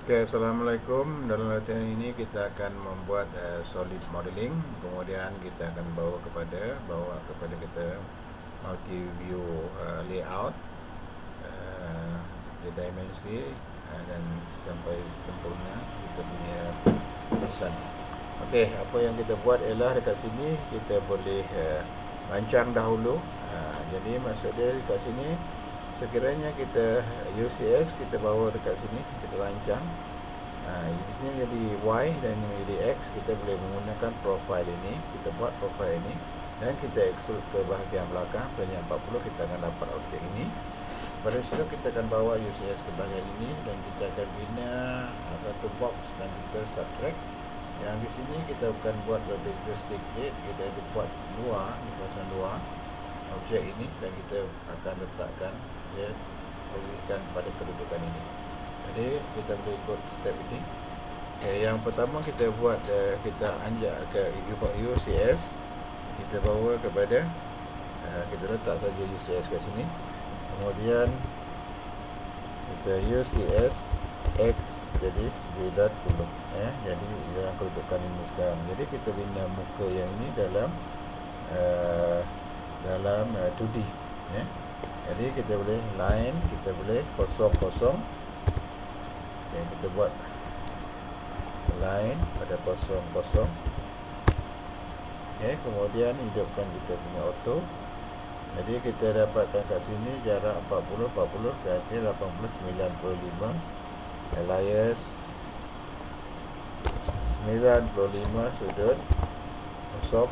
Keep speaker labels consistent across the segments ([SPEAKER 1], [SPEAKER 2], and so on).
[SPEAKER 1] Oke, assalamualaikum. Dalam latihan ini kita akan membuat solid modeling. Kemudian kita akan bawa kepada kita multi view layout, uh, the dimensi, dan sampai sempurna kita punya tulisan. Okey, apa yang kita buat ialah dekat sini kita boleh rancang dahulu. Jadi maksud dia dekat sini, sekiranya kita UCS kita bawa dekat sini, kita rancang. Di sini jadi Y dan ini jadi X. Kita boleh menggunakan profile ini. Kita buat profile ini dan kita extrude ke bahagian belakang. Pada 40 kita akan dapat objek ini. Pada situ kita akan bawa UCS ke bahagian ini dan kita akan bina satu box dan kita subtract. Yang di sini kita bukan buat berbeza sedikit, kita buat dua, di kawasan dua objek ini, dan kita akan letakkan dia posisikan pada kedudukan ini. Jadi kita boleh ikut step ini. Yang pertama kita buat, kita anjak ke UCS, kita bawa kepada, kita letak saja UCS ke sini. Kemudian kita UCS X jadi 90, jadi dalam kedudukan ini sekarang. Jadi kita bina muka yang ini dalam 2D, Jadi kita boleh line, kita boleh kosong. Kita buat line pada kosong. Kemudian hidupkan kita punya auto. Jadi kita dapatkan kat sini jarak 40 berarti 80 95, alias 95 sudut kosong.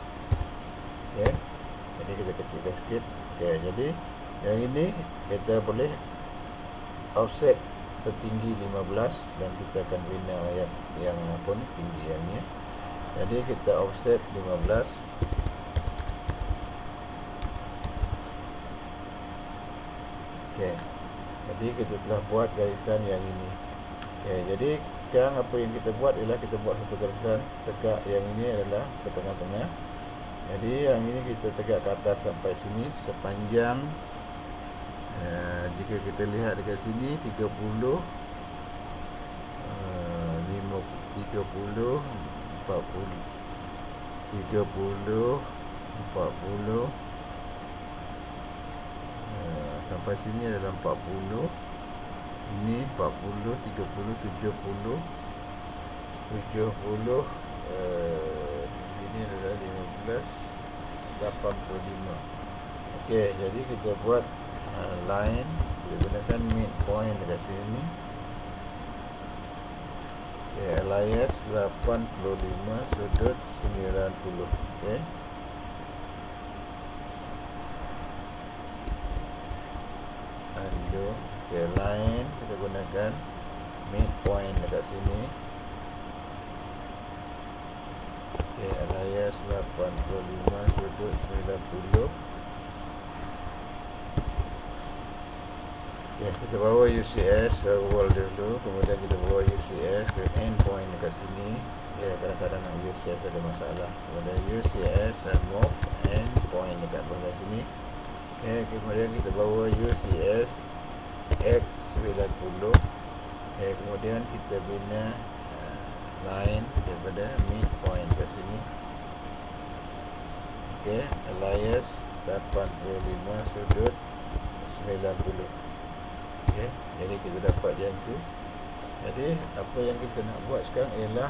[SPEAKER 1] Jadi kita kecilkan sikit. Jadi yang ini kita boleh offset setinggi 15 dan kita akan bina yang apa ni, tinggi yang ni. Jadi kita offset 15. Jadi kita telah buat garisan yang ini. Jadi sekarang apa yang kita buat ialah kita buat satu garisan tegak. Yang ini adalah ke tengah-tengah. Jadi yang ini kita tegak ke atas sampai sini sepanjang, jika kita lihat dekat sini 30, 40, 40, sampai sini adalah 40, ini 40, 30, 70, 70, ini adalah 15, 85. Okey, jadi kita buat line, kita gunakan midpoint dekat sini. Alias 85 sudut 90. Undo. Line kita gunakan midpoint dekat sini. Alias 85 sudut 90. Kita bawa UCS wall dulu, kemudian kita bawa UCS ke endpoint dekat sini. Kadang-kadang UCS ada masalah. Kemudian UCS move endpoint dekat bahagian sini. Kemudian kita bawa UCS X 90. Kemudian kita bina line daripada midpoint ke sini. Alias 85 sudut 90. Jadi kita dapat yang tu. Jadi apa yang kita nak buat sekarang ialah,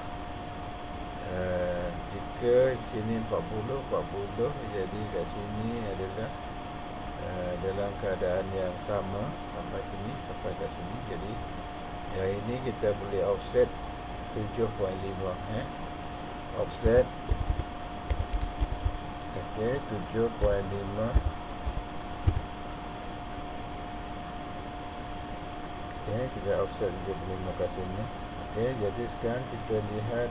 [SPEAKER 1] jika sini 40, jadi kat sini adalah dalam keadaan yang sama sampai sini, sampai kat sini. Jadi yang ini kita boleh offset 7.5, offset 7.5. Kita offset 75 ke sini. Jadi sekarang kita lihat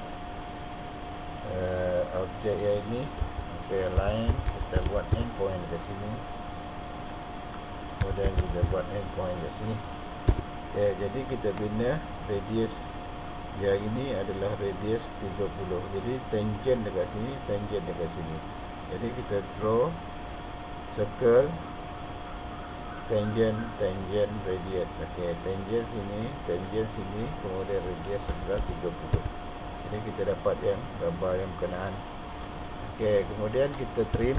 [SPEAKER 1] objek yang ini. Line kita buat endpoint ke sini. Kemudian kita buat endpoint ke sini. Jadi kita bina radius yang ini adalah radius 30. Jadi tangent dekat sini, tangent dekat sini. Jadi kita draw circle tangent radius. Okey, tangent sini, kemudian radius adalah 30. Jadi kita dapat yang gambar yang berkenaan. Okey, kemudian kita trim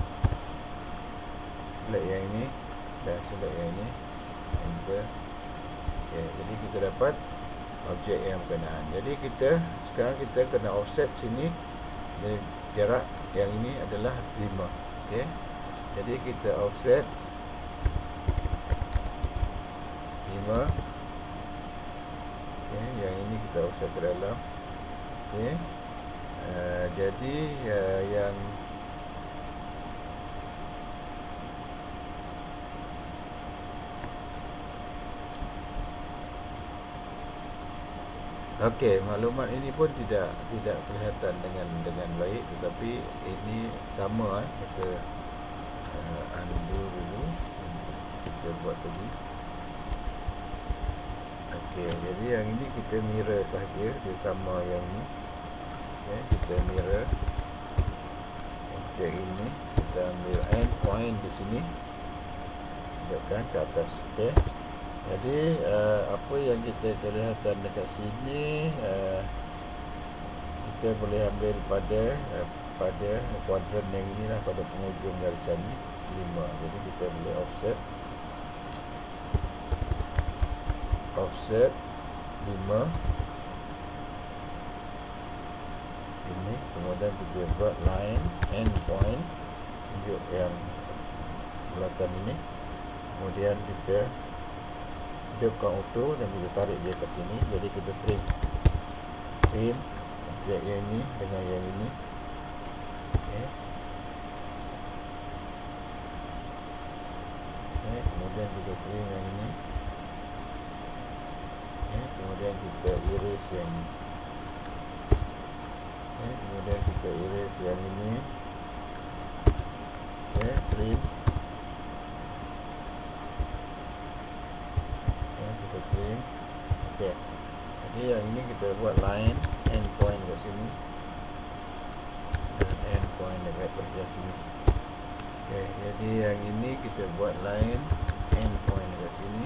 [SPEAKER 1] select yang ini dan select yang ini, enter. Okey, jadi kita dapat objek yang berkenaan. Jadi sekarang kita kena offset sini. Jadi jarak yang ini adalah 5. Okey, jadi kita offset 5. Okey, yang ini kita offset ke dalam. Okey, jadi yang okey, maklumat ini pun tidak kelihatan dengan baik, tetapi ini sama. Kita undo dulu, kita buat lagi. Okey, jadi yang ini kita mirror saja, dia sama yang ni. Okey, kita mirror objek ini, kita ambil end point di sini, tunjukkan ke atas. Okey, jadi apa yang kita kelihatan dekat sini, kita boleh ambil pada kuadran yang inilah, pada penghujung garisan ni 5. Jadi kita boleh offset 5 sini, kemudian kita buat line end point, tunjuk yang belakang ini, kemudian kita hidupkan auto dan kita tarik dia ke sini. Jadi kita trim objek yang ini dengan yang ini. Okey, kemudian kita trim yang ini. Kemudian kita erase yang ini. Kemudian kita erase yang ini. Trim. Kita trim. Okey, jadi yang ini kita buat line end point kat sini dan end point dekat bahagian sini. Okey, jadi yang ini kita buat line end point dekat sini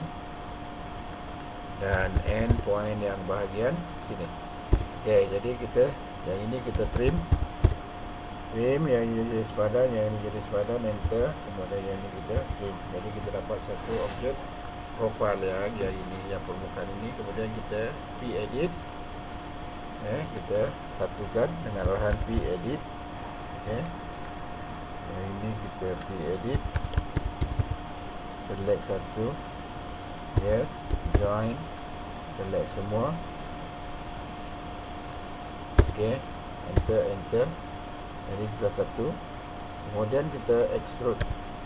[SPEAKER 1] dan end point yang bahagian sini. Okey, jadi yang ini kita trim yang ini jadi sepadan, yang ini jadi sepadan, enter. Kemudian yang ini kita trim. Jadi kita dapat satu objek profile yang ini, yang permukaan ini. Kemudian kita p-edit, kita satukan dengan arahan p-edit. Okey, yang ini kita p-edit, select satu, yes, join, select semua. Okey, enter. Jadi kita satu. Kemudian kita extrude.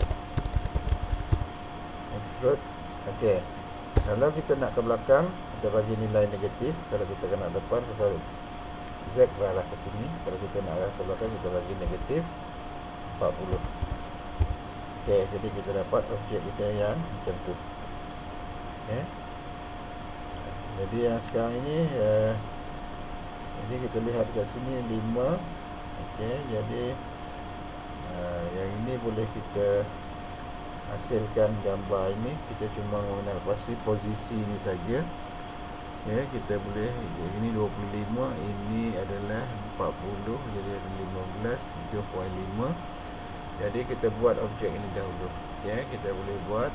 [SPEAKER 1] Okey, kalau kita nak ke belakang, kita bagi nilai negatif. Kalau kita nak depan, kita Z arah ke sini. Kalau kita nak arah ke belakang, kita bagi negatif 40. Okey, jadi kita dapat objek kita yang macam tu. Okey, jadi yang sekarang ini, jadi kita lihat kat sini 5. Okey, jadi yang ini boleh kita hasilkan gambar ini. Kita cuma mengenal pasti posisi ini saja. Ya, kita boleh, ini 25, ini adalah 40, jadi ada 15, 7.5. Jadi kita buat objek ini dahulu. Ya, kita boleh buat,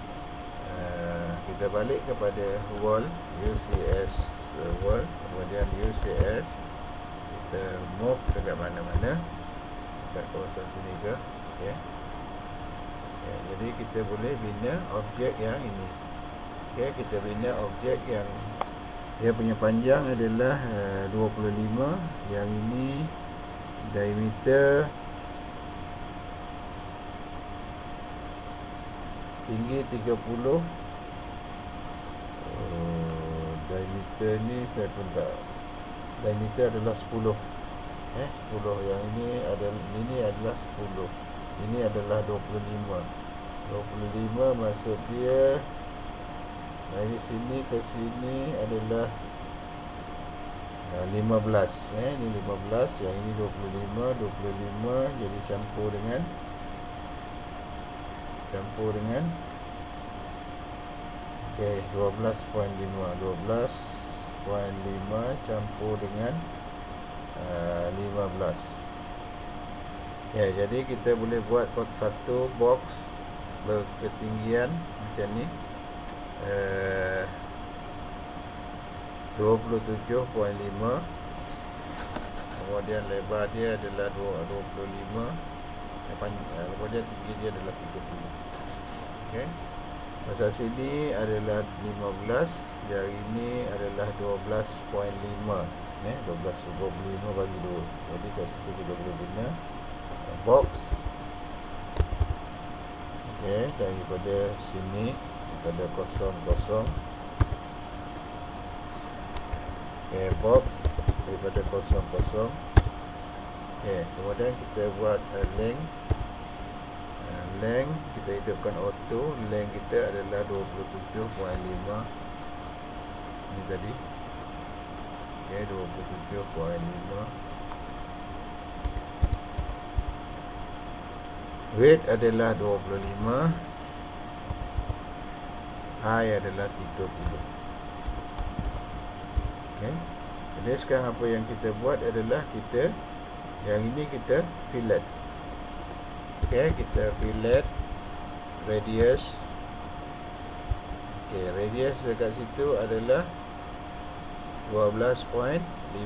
[SPEAKER 1] kita balik kepada wall, UCS wall, kemudian UCS, kita move dekat mana-mana, dekat kawasan sini ke. Ya. Ya, jadi kita boleh bina objek yang ini. Okey, kita bina objek yang dia punya panjang adalah 25. Yang ini diameter, tinggi 30. Diameter ni saya pun tak, diameter adalah 10. 10. Yang ini adalah 10. Ini adalah 25. 25 maksud dia dari sini ke sini adalah 15. Ini 15, yang ini 25. 25 jadi campur dengan Okey, 12.5 campur dengan 15. Ya, jadi kita boleh buat satu box berketinggian macam ni, 27.5, kemudian lebar dia adalah 25, kemudian tinggi dia adalah 30. Okey, masa sini adalah 15, yang ini adalah 12.5. 12.25 bagi 2. Jadi kat situ kita boleh guna box. Okey, daripada sini kita ada kosong. Okey, box daripada kosong. Okey, kemudian kita buat length. Length kita hidupkan auto. Length kita adalah 27.5 ni tadi. Okey, 27.5. Weight adalah 25. High adalah 30. Okey. Jadi sekarang apa yang kita buat adalah yang ini kita fillet. Okey, kita fillet radius. Okey, radius dekat situ adalah 12.5.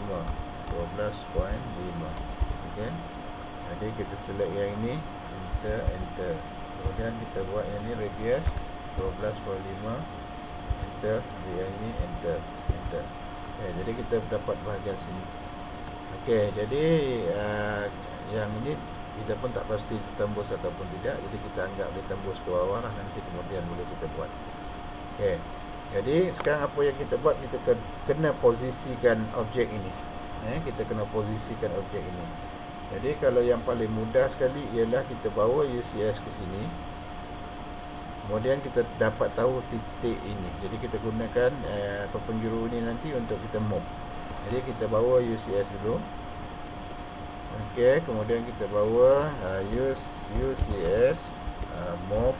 [SPEAKER 1] Okey. Jadi kita select yang ini, enter. Kemudian kita buat yang ini radius 12.5, enter. Yang ini enter. Okay, jadi kita dapat bahagian sini. Okey, jadi yang ini kita pun tak pasti tembus ataupun tidak. Jadi kita anggap dia tembus ke bawah lah, nanti kemudian boleh kita buat. Okey. Jadi sekarang apa yang kita buat, kita kena posisikan objek ini. Kita kena posisikan objek ini. Jadi kalau yang paling mudah sekali ialah kita bawa UCS ke sini. Kemudian kita dapat tahu titik ini. Jadi kita gunakan penjuru ini nanti untuk kita move. Jadi kita bawa UCS dulu. Okey, kemudian kita bawa UCS move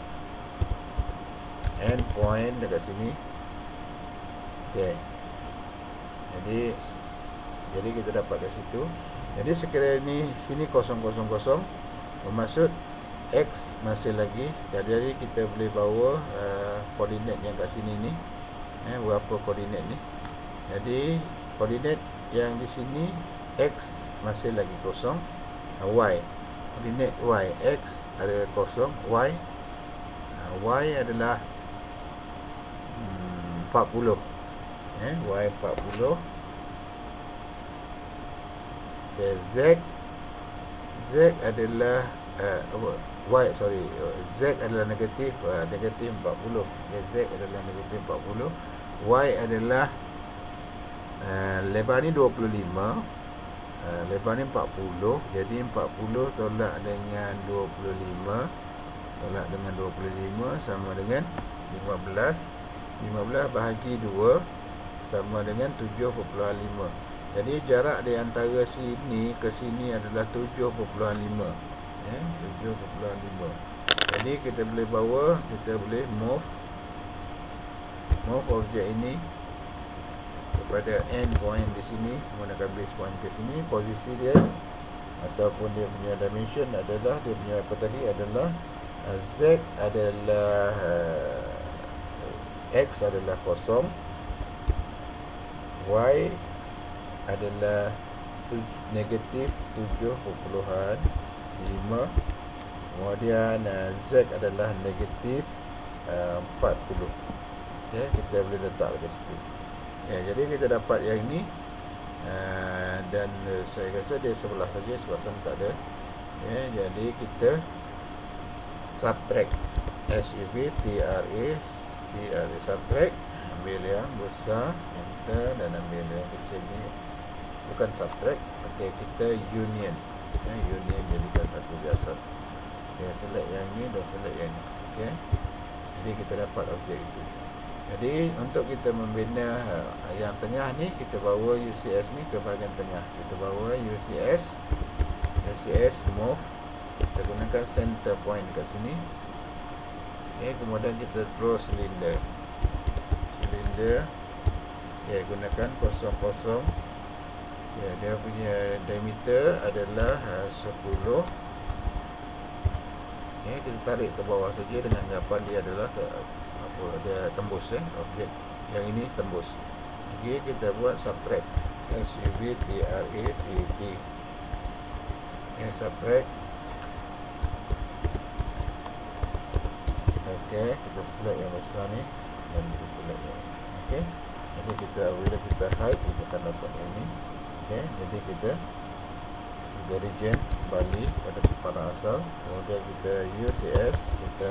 [SPEAKER 1] endpoint dekat sini. Okey. Jadi kita dapat dari situ. Jadi sekiranya ni sini 000, bermaksud X masih lagi. Jadi kita boleh bawa koordinat yang kat sini ni. Berapa koordinat ni? Jadi koordinat yang di sini X masih lagi kosong. Y, koordinat Y, X ada kosong, Y adalah 40. Y 40. Okay, Z adalah Z adalah negatif 40. Okay, Z adalah negatif 40. Y adalah lebar ni 25, lebar ni 40. Jadi 40 tolak dengan 25, sama dengan 15. 15 bahagi 2 sama dengan 7.5. Jadi jarak di antara sini ke sini adalah 7.5. 7.5. Jadi kita boleh bawa, kita boleh move objek ini kepada end point di sini, menggunakan base point ke sini. Posisi dia ataupun dia punya dimension adalah, dia punya apa tadi adalah Z adalah X adalah kosong, Y adalah negatif 7.5, kemudian Z adalah negatif 40. Okay, kita boleh letak di situ. Jadi kita dapat yang ini, dan saya rasa dia sebelah saja sebab sana tak ada. Jadi kita subtract SUV TRA subtract, ambil yang besar, enter, dan ambil yang kecil ni. Bukan subtract, kita union. Union jadikan satu biasa. Select yang ni dan select yang ni. Jadi kita dapat objek itu. Jadi untuk kita membina yang tengah ni, kita bawa UCS ni ke bahagian tengah. Kita bawa UCS move. Kita gunakan center point kat sini. Kemudian kita draw silinder. dia gunakan 00. Dia punya diameter adalah 10. Kita tarik ke bawah saja dengan anggapan dia adalah dia tembus, objek yang ini tembus. Kita buat subtract, subtract, subtract. Kita select yang besar ni dan kita select yang ini. Jadi bila kita hide, kita akan dapat yang ini. Jadi kita region balik pada kepala asal, kemudian kita UCS, kita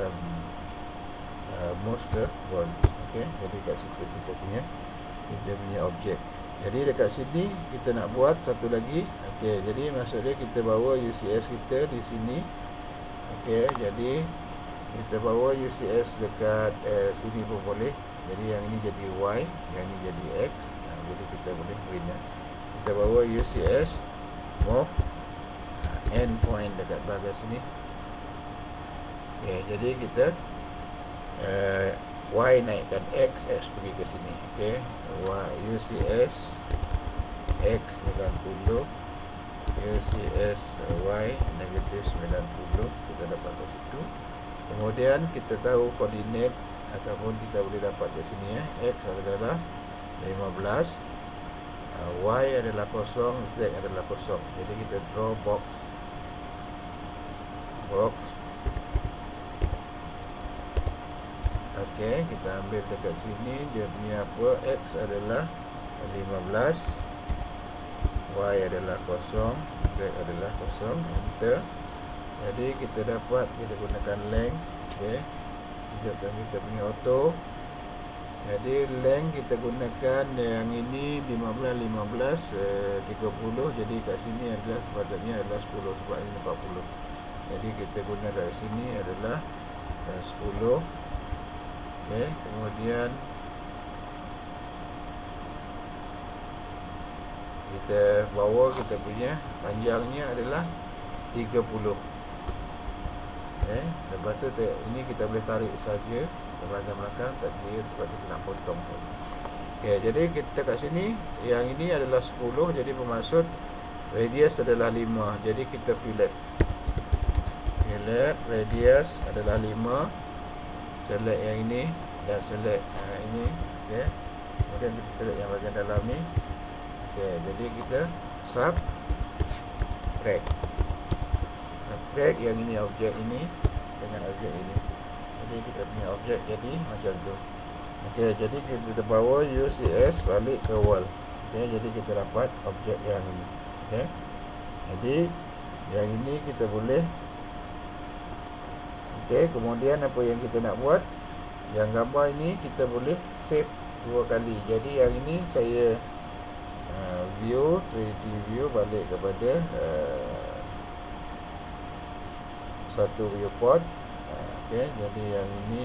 [SPEAKER 1] move ke one. Jadi kat situ kita punya objek. Jadi dekat sini kita nak buat satu lagi. Jadi maksudnya kita bawa UCS kita di sini. Jadi kita bawa UCS dekat sini pun boleh. Jadi yang ini jadi Y, yang ini jadi X. Jadi kita boleh print. Kita bawa UCS move endpoint dekat bahagian sini. Jadi kita Y naikkan X pergi ke sini. UCS X 90, UCS Y negatif 90, kita dapat ke situ. Kemudian kita tahu koordinat ataupun kita boleh dapat di sini. X adalah 15, Y adalah 0, Z adalah 0. Jadi kita draw box. Kita ambil dekat sini, dia punya apa, X adalah 15, Y adalah 0, Z adalah 0, enter. Jadi kita dapat, kita gunakan length. Tunjukkan kita punya auto. Jadi length kita gunakan yang ini 15, 30. Jadi kat sini adalah sepatutnya adalah 10 sebab ini 40. Jadi kita guna kat sini adalah 10. Kemudian kita bawa kita punya panjangnya adalah 30. Lepas tu ini kita boleh tarik saja ke belakang, tak kira sebab kita nak potong saja. Jadi kita kat sini yang ini adalah 10, jadi bermaksud radius adalah 5. Jadi kita fillet radius adalah 5. Select yang ini dan select ini. Kemudian kita select yang bahagian dalam ni. Jadi kita subtract yang ini, objek ini dengan objek ini. Jadi kita punya objek jadi macam tu. Jadi kita bawa UCS balik ke wall. Jadi kita dapat objek yang ini. Jadi yang ini kita boleh. Kemudian apa yang kita nak buat, yang gambar ini kita boleh save 2 kali. Jadi yang ini saya view 3D view balik kepada satu viewport. Jadi yang ini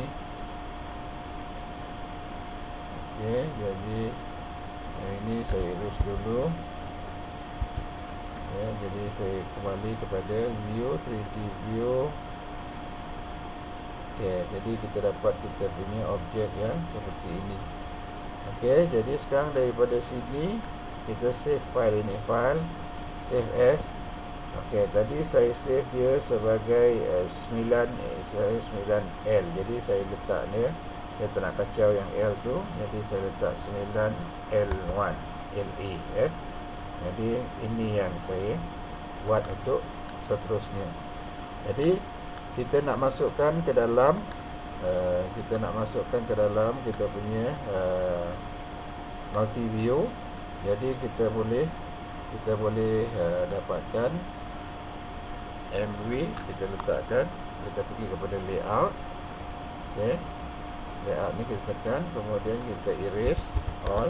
[SPEAKER 1] jadi yang ini saya erase dulu. Jadi saya kembali kepada view 3D view. Jadi kita dapat kita punya objek yang seperti ini. Jadi sekarang daripada sini kita save file ini, file save as. Tadi saya save dia sebagai 9L. Jadi saya letak dia, saya tak nak kacau yang L tu, jadi saya letak 9L1 LA. Jadi ini yang saya buat untuk seterusnya. Jadi kita nak masukkan ke dalam kita punya multi view. Jadi kita boleh dapatkan MV, kita letakkan, kita pergi kepada layout. Layout ni kita tekan, kemudian kita erase all.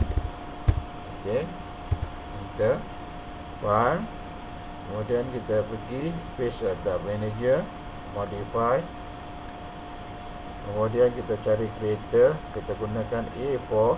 [SPEAKER 1] Enter file. Kemudian kita pergi page data manager, modify. Kemudian kita cari creator, kita gunakan A4.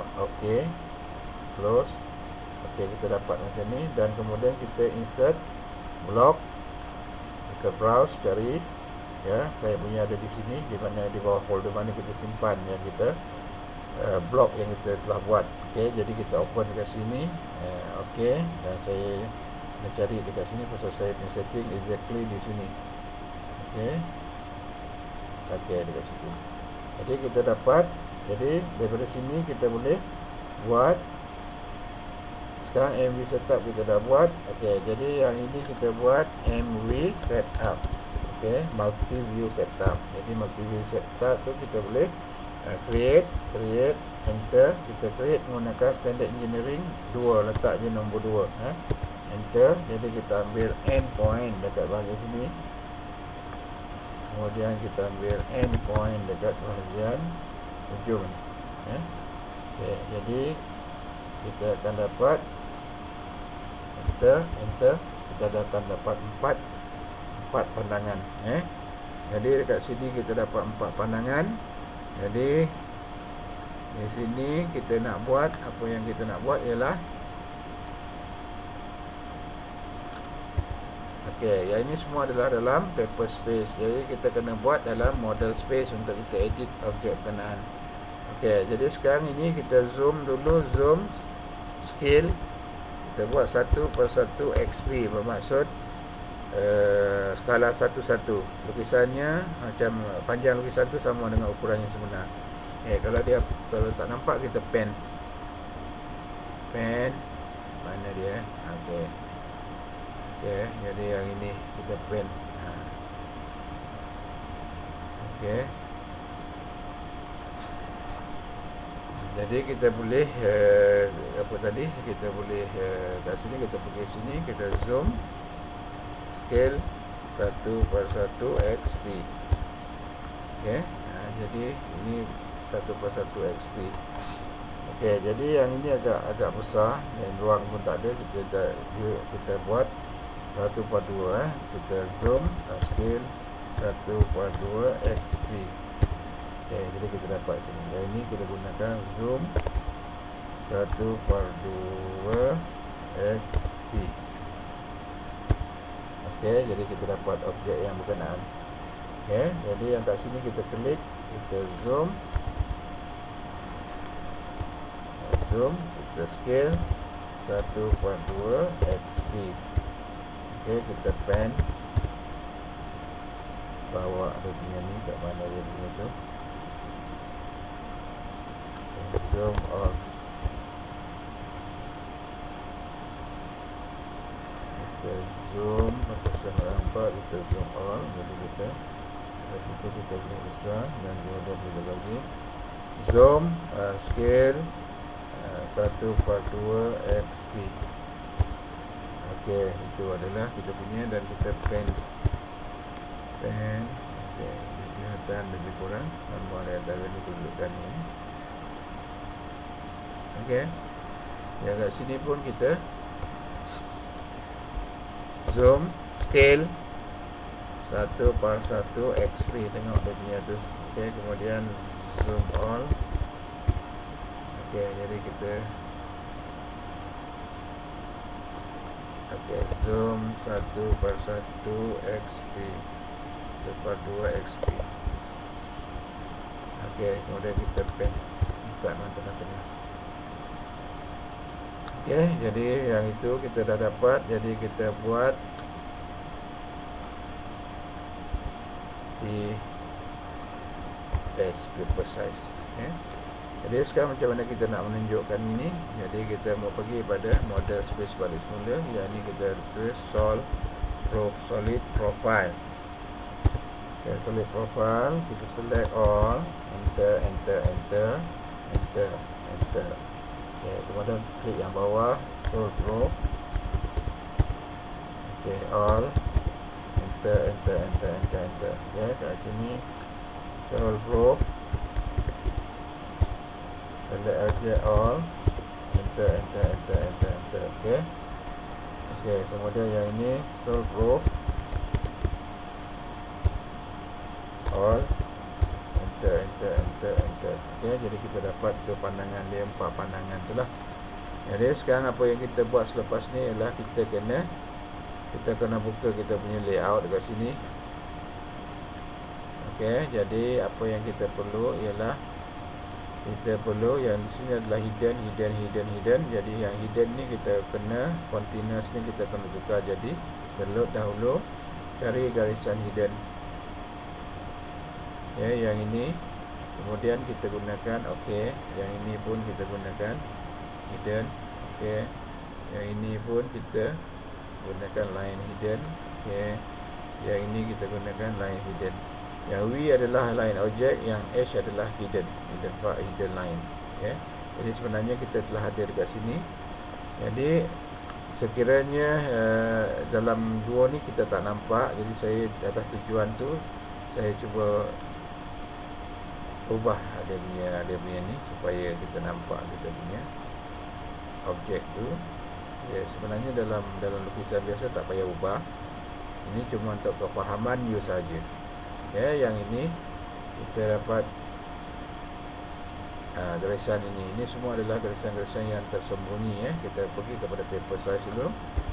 [SPEAKER 1] Close. Kita dapat macam ni. Dan kemudian kita insert block. Kita browse, cari. Saya punya ada di sini, di mana di bawah folder mana kita simpan yang kita blok yang kita telah buat. Okey, jadi kita open dekat sini. Okey, dan saya nak cari dekat sini pasal saya punya setting exactly di sini. Okey. Okey, dekat situ. Jadi kita dapat, jadi daripada sini kita boleh buat. Sekarang MV setup kita dah buat. Okey, jadi yang ini kita buat MV setup. Okey, multi view setup. Jadi multi view setup tu kita boleh create, enter. Kita create menggunakan standard engineering 2, letak je nombor 2, enter. Jadi kita ambil endpoint dekat bahagian sini. Kemudian kita ambil endpoint dekat bahagian ujung ni. Okay, jadi kita akan dapat enter. Kita akan dapat 4 pandangan. Jadi dekat sini kita dapat 4 pandangan. Jadi di sini kita nak buat, apa yang kita nak buat ialah okey, yang ini semua adalah dalam paper space. Jadi kita kena buat dalam model space untuk kita edit objek berkenaan. Okey, jadi sekarang ini kita zoom dulu, zoom scale. Kita buat 1/1 XP, bermaksud skala 1:1. Lukisannya macam panjang lukisan tu sama dengan ukuran yang sebenar. Kalau tak nampak, kita pen mana dia? Okey. Okey, jadi yang ini kita pen. Okey. Jadi kita boleh apa tadi? Kita boleh kat sini, kita pergi sini, kita zoom scale 1/1 XP. Okey. Jadi ini 1/1 XP. Okey, jadi yang ini agak besar, yang ruang pun tak ada. Kita buat 1/2. Kita zoom scale 1/2 XP. Okey, jadi kita dapat sini. Yang ini kita gunakan zoom 1/2 XP. Okey, jadi kita dapat objek yang berkenaan. Okey, jadi yang kat sini kita klik, kita zoom, kita scale 1/2 XP. Okey, kita pen, bawa dia punya ni, kat mana dia punya tu. Zoom all. Kita zoom, masa saya nampak, kita zoom all. Jadi kita dari situ kita boleh besar dan dia boleh bagi zoom scale 1/2 XP. Okey, itu adalah kita punya, dan kita pen. Okey, kelihatan lebih kurang gambar yang ada ni, tunjukkan ni. Okey, yang kat sini pun kita zoom scale 1/1 XP. Tengok dia punya tu. Okey, kemudian zoom all. Okey, jadi kita zoom 1/1 XP, 1/2 XP. Okey, kemudian kita pen dekat tengah-tengah. Okey, jadi yang itu kita dah dapat. Jadi kita buat di paper size. Jadi sekarang macam mana kita nak menunjukkan ini? Jadi kita mau pergi pada model space balik semula. Yang ini kita tulis solid profile. Okay, solid profile. Kita select all, enter. Okay, kemudian klik yang bawah, solid profile. Okay, all, enter. Okay, kat sini solid profile. Select aja all, enter. Okey, kemudian yang ini solve row all, enter. Okey, jadi kita dapat tu pandangan dia, 4 pandangan tu lah. Jadi sekarang apa yang kita buat selepas ni ialah kita kena buka kita punya layout dekat sini. Okey, jadi apa yang kita perlu ialah kita perlu yang di sini adalah hidden. Jadi yang hidden ni kita kena continuous ni kita kena tukar jadi load dahulu, cari garisan hidden. Ya, yang ini kemudian kita gunakan okey, yang ini pun kita gunakan hidden. Okey, yang ini pun kita gunakan line hidden. Okey, yang ini kita gunakan line hidden. Yang V adalah line object, yang H adalah hidden line. Okay. Jadi sebenarnya kita telah ada dekat sini. Jadi sekiranya dalam dua ni kita tak nampak, jadi saya atas tujuan tu saya cuba ubah dia punya ni supaya kita nampak kita punya objek tu. Ya, sebenarnya dalam lukisan biasa tak payah ubah. Ini cuma untuk kefahaman you saja. Ya, yang ini kita dapat garisan ini. Ini semua adalah garisan-garisan yang tersembunyi. Kita pergi kepada paper size dulu.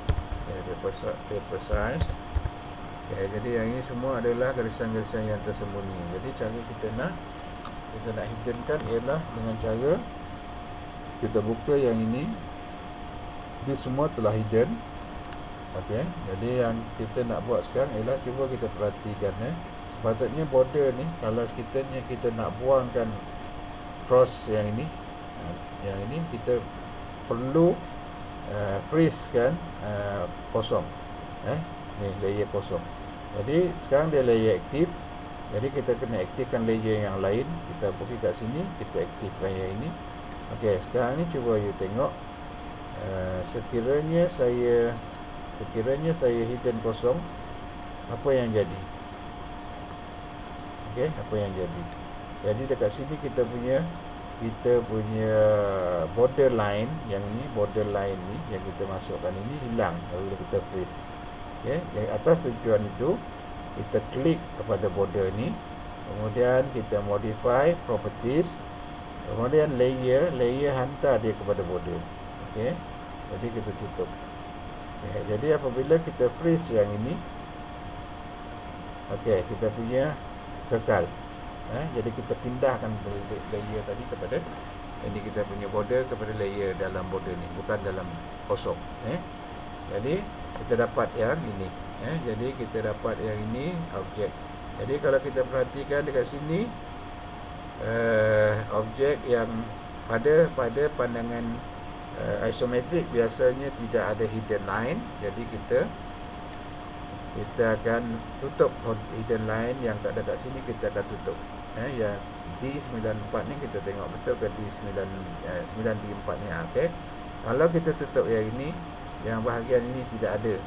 [SPEAKER 1] Paper size. Jadi yang ini semua adalah garisan-garisan yang tersembunyi. Jadi cara kita nak hiddenkan ialah dengan cara kita buka yang ini. Dia semua telah hidden. Okey. Jadi yang kita nak buat sekarang ialah cuba kita perhatikan. Sepatutnya border ni, kalau kita nak buangkan cross yang ini, kita perlu freeze kan kosong. Ni layer kosong. Jadi sekarang dia layer aktif. Jadi kita kena aktifkan layer yang lain. Kita pergi kat sini, kita aktifkan layer ini. Okey, sekarang ni cuba you tengok. Sekiranya saya hidden kosong, apa yang jadi? Okey, apa yang jadi? Jadi dekat sini kita punya borderline yang ni, borderline ni yang kita masukkan ini hilang kalau kita freeze. Okey, yang atas tujuan itu kita klik kepada border ni, kemudian kita modify properties, kemudian layer hantar dia kepada border. Okey, jadi kita tutup. Okay, jadi apabila kita freeze yang ini, okey, kita punya kekal. Jadi kita pindahkan layer tadi kepada ini, kita punya border kepada layer dalam border ni, bukan dalam kosong. Jadi kita dapat yang ini. Jadi kita dapat yang ini objek. Jadi kalau kita perhatikan dekat sini, objek yang pada pandangan isometrik biasanya tidak ada hidden line. Jadi kita akan tutup hidden line yang tak ada kat sini, kita akan tutup. Yang D94 ni kita tengok betul ke D4 ni. Okey. Kalau kita tutup yang ini, yang bahagian ini tidak ada.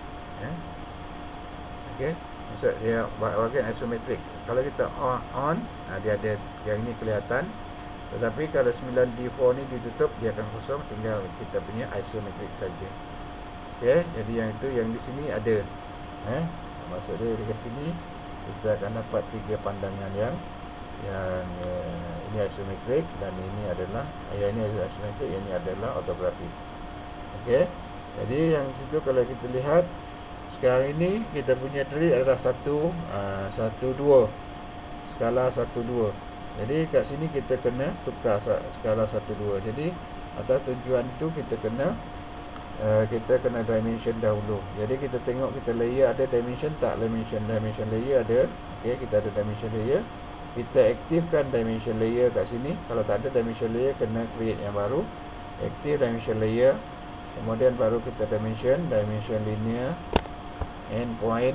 [SPEAKER 1] Okey. Maksud dia bahagian isometrik. Kalau kita on, dia ada yang ini kelihatan. Tetapi kalau 9D4 ni ditutup, dia akan kosong, tinggal kita punya isometrik saja. Okey, jadi yang itu yang di sini ada. Maksud dia di sini kita akan dapat tiga pandangan yang ini isometrik, dan ini adalah ini isometrik, ini adalah ortografi. Okey. Jadi yang situ kalau kita lihat sekarang ini kita punya tree adalah 1 2. Skala 1 2. Jadi kat sini kita kena tukar skala 1 2. Jadi atas tujuan itu kita kena dimension dahulu. Jadi kita tengok kita layer ada dimension tak, dimension layer ada. Okey, kita ada dimension layer. Kita aktifkan dimension layer kat sini. Kalau tak ada dimension layer, kena create yang baru. Active dimension layer. Kemudian baru kita dimension linear, endpoint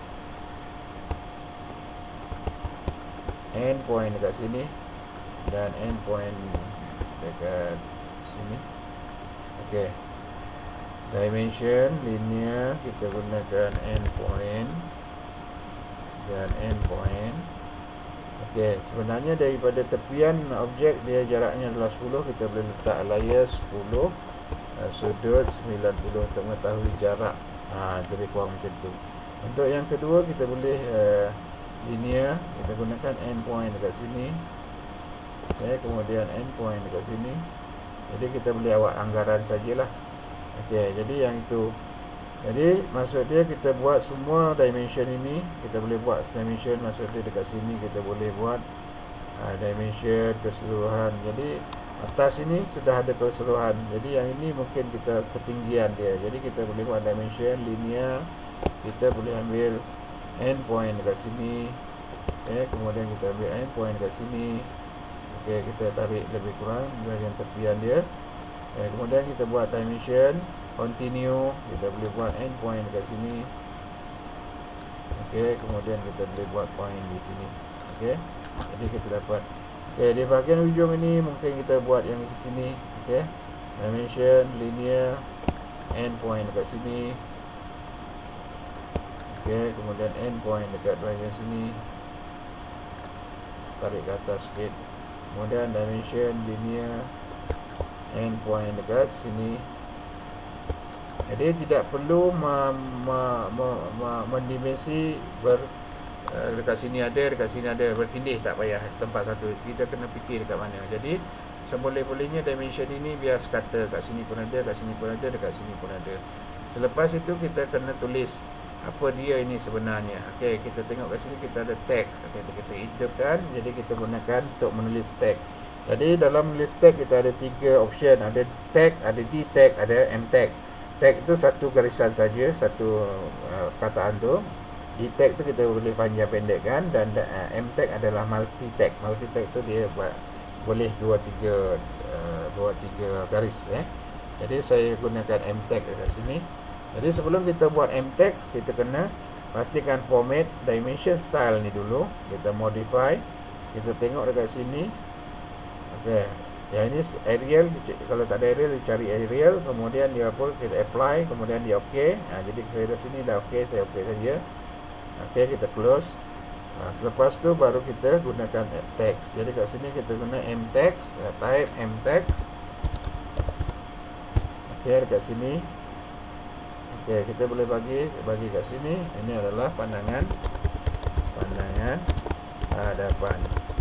[SPEAKER 1] dekat sini, dan endpoint dekat sini. Okey. Dimension linear kita gunakan endpoint dan endpoint. Okey, sebenarnya daripada tepian objek dia jaraknya adalah 10, kita boleh letak layer 10, sudut 90 untuk mengetahui jarak. Lebih kurang macam tu. Untuk yang kedua kita boleh linear, kita gunakan endpoint dekat sini. Okey, kemudian endpoint dekat sini. Jadi kita boleh awak anggaran sajalah. Okey, jadi yang itu. Jadi maksud dia kita buat semua dimension ini, kita boleh buat dimension, maksud dia dekat sini kita boleh buat dimension keseluruhan. Jadi atas ini sudah ada keseluruhan. Jadi yang ini mungkin kita ketinggian dia. Jadi kita boleh buat dimension linear. Kita boleh ambil endpoint dekat sini. Kemudian kita ambil endpoint dekat sini. Kita tarik lebih kurang bahagian tepian dia. Kemudian kita buat dimension continue. Kita boleh buat endpoint dekat sini. Kemudian kita boleh buat point di sini. Jadi kita dapat di bahagian ujung ini mungkin kita buat yang di sini. Dimension linear endpoint dekat sini. Kemudian endpoint dekat bahagian sini, tarik ke atas sikit. Kemudian dimension linear endpoint dekat sini. Jadi tidak perlu mendimensi dekat sini ada, bertindih tak payah tempat satu. Kita kena fikir dekat mana. Jadi seboleh-bolehnya dimension ini biar sekata, kat sini pun ada, kat sini pun ada, dekat sini pun ada. Selepas itu kita kena tulis apa dia ini sebenarnya. Kita tengok kat sini kita ada teks. Kita hidupkan, jadi kita gunakan untuk menulis teks. Jadi dalam menulis teks kita ada 3 option. Ada tag, ada d-tag, ada m-tag. Tag itu satu garisan saja, satu kataan tu. D-tag tu kita boleh panjang pendekkan, dan m-tag adalah multi-tag. Multi-tag tu dia boleh 2-3 garis. Jadi saya gunakan m-tag dekat sini. Jadi sebelum kita buat m-tag, kita kena pastikan format dimension style ni dulu. Kita modify. Kita tengok dekat sini. Yang ini Arial. Kalau tak ada Arial, cari Arial. Kemudian dia apa, kita apply. Kemudian dia OK. Jadi dari sini dah OK, saya OK saja. Kita close. Selepas tu baru kita gunakan text. Jadi kat sini kita guna m-text. Type m-text. Dekat sini. Kita boleh bagi kat sini. Ini adalah pandangan hadapan.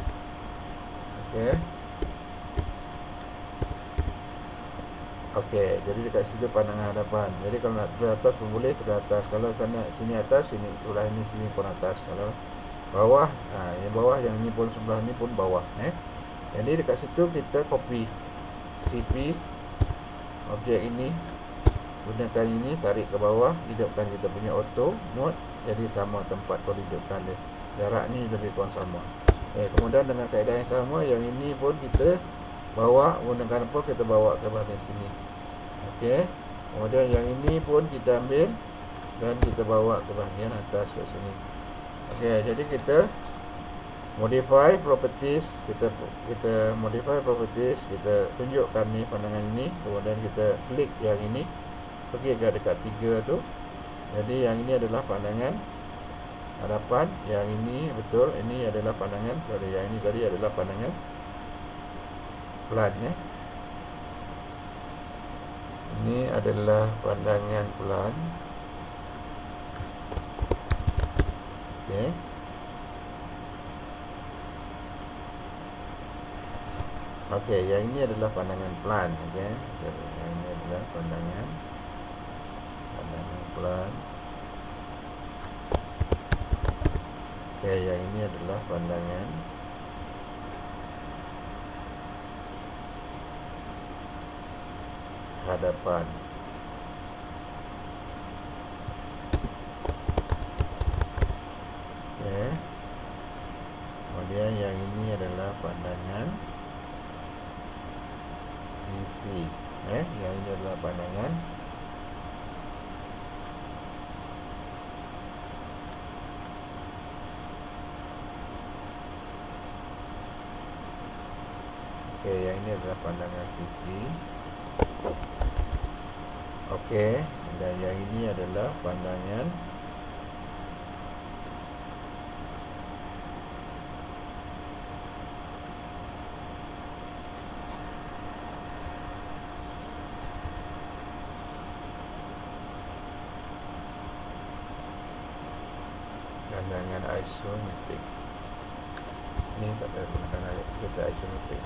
[SPEAKER 1] Jadi dekat situ pandangan hadapan. Jadi kalau nak ke atas pun boleh, ke atas. Kalau sini atas, sini sebelah ini, sini pun atas. Kalau bawah, yang bawah, yang ini pun sebelah ini pun bawah. Jadi dekat situ kita copy CP objek ini, gunakan ini, tarik ke bawah, hidupkan kita punya auto mode. Jadi sama tempat kau hidupkan dia. Jarak ni lebih kurang sama. Kemudian dengan kaedah yang sama, yang ini pun kita bawa, gunakan apa, kita bawa ke bahagian sini. Kemudian yang ini pun kita ambil dan kita bawa ke bahagian atas ke sini. Jadi kita modify properties, kita modify properties, kita tunjukkan ni pandangan ini, kemudian kita klik yang ini, pergi ke dekat 3 tu. Jadi yang ini adalah pandangan hadapan, yang ini betul, ini adalah pandangan, yang ini tadi adalah pandangan plan. Ini adalah pandangan plan. Yang ini adalah pandangan plan. Yang ini adalah pandangan plan. Yang ini adalah pandangan hadapan. Kemudian yang ini adalah pandangan sisi. Yang ini adalah pandangan yang ini adalah pandangan sisi. Dan yang ini adalah pandangan isometrik. Ini tak ada gunakan ayat kita isometrik.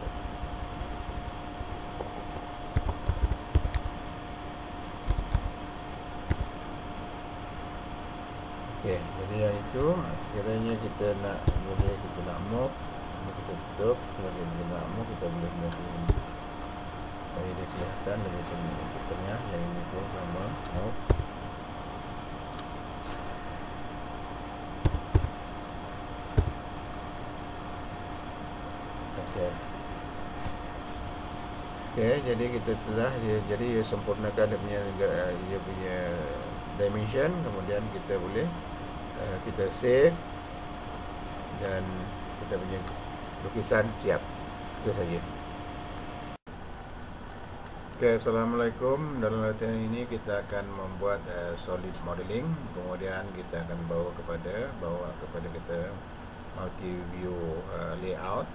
[SPEAKER 1] Jadi yang itu sekiranya kita nak move, Ini kita tutup. Sebagai benakmu kita boleh melakukan bagi dia kelihatan lebih tengah. Yang ini pun sama. Okey, jadi kita telah jadi sempurnakan dia punya dimension. Kemudian kita boleh kita save dan kita punya lukisan siap. Itu saja. Okey, Assalamualaikum. Dalam latihan ini kita akan membuat solid modeling. Kemudian kita akan bawa kepada kita multi view layout,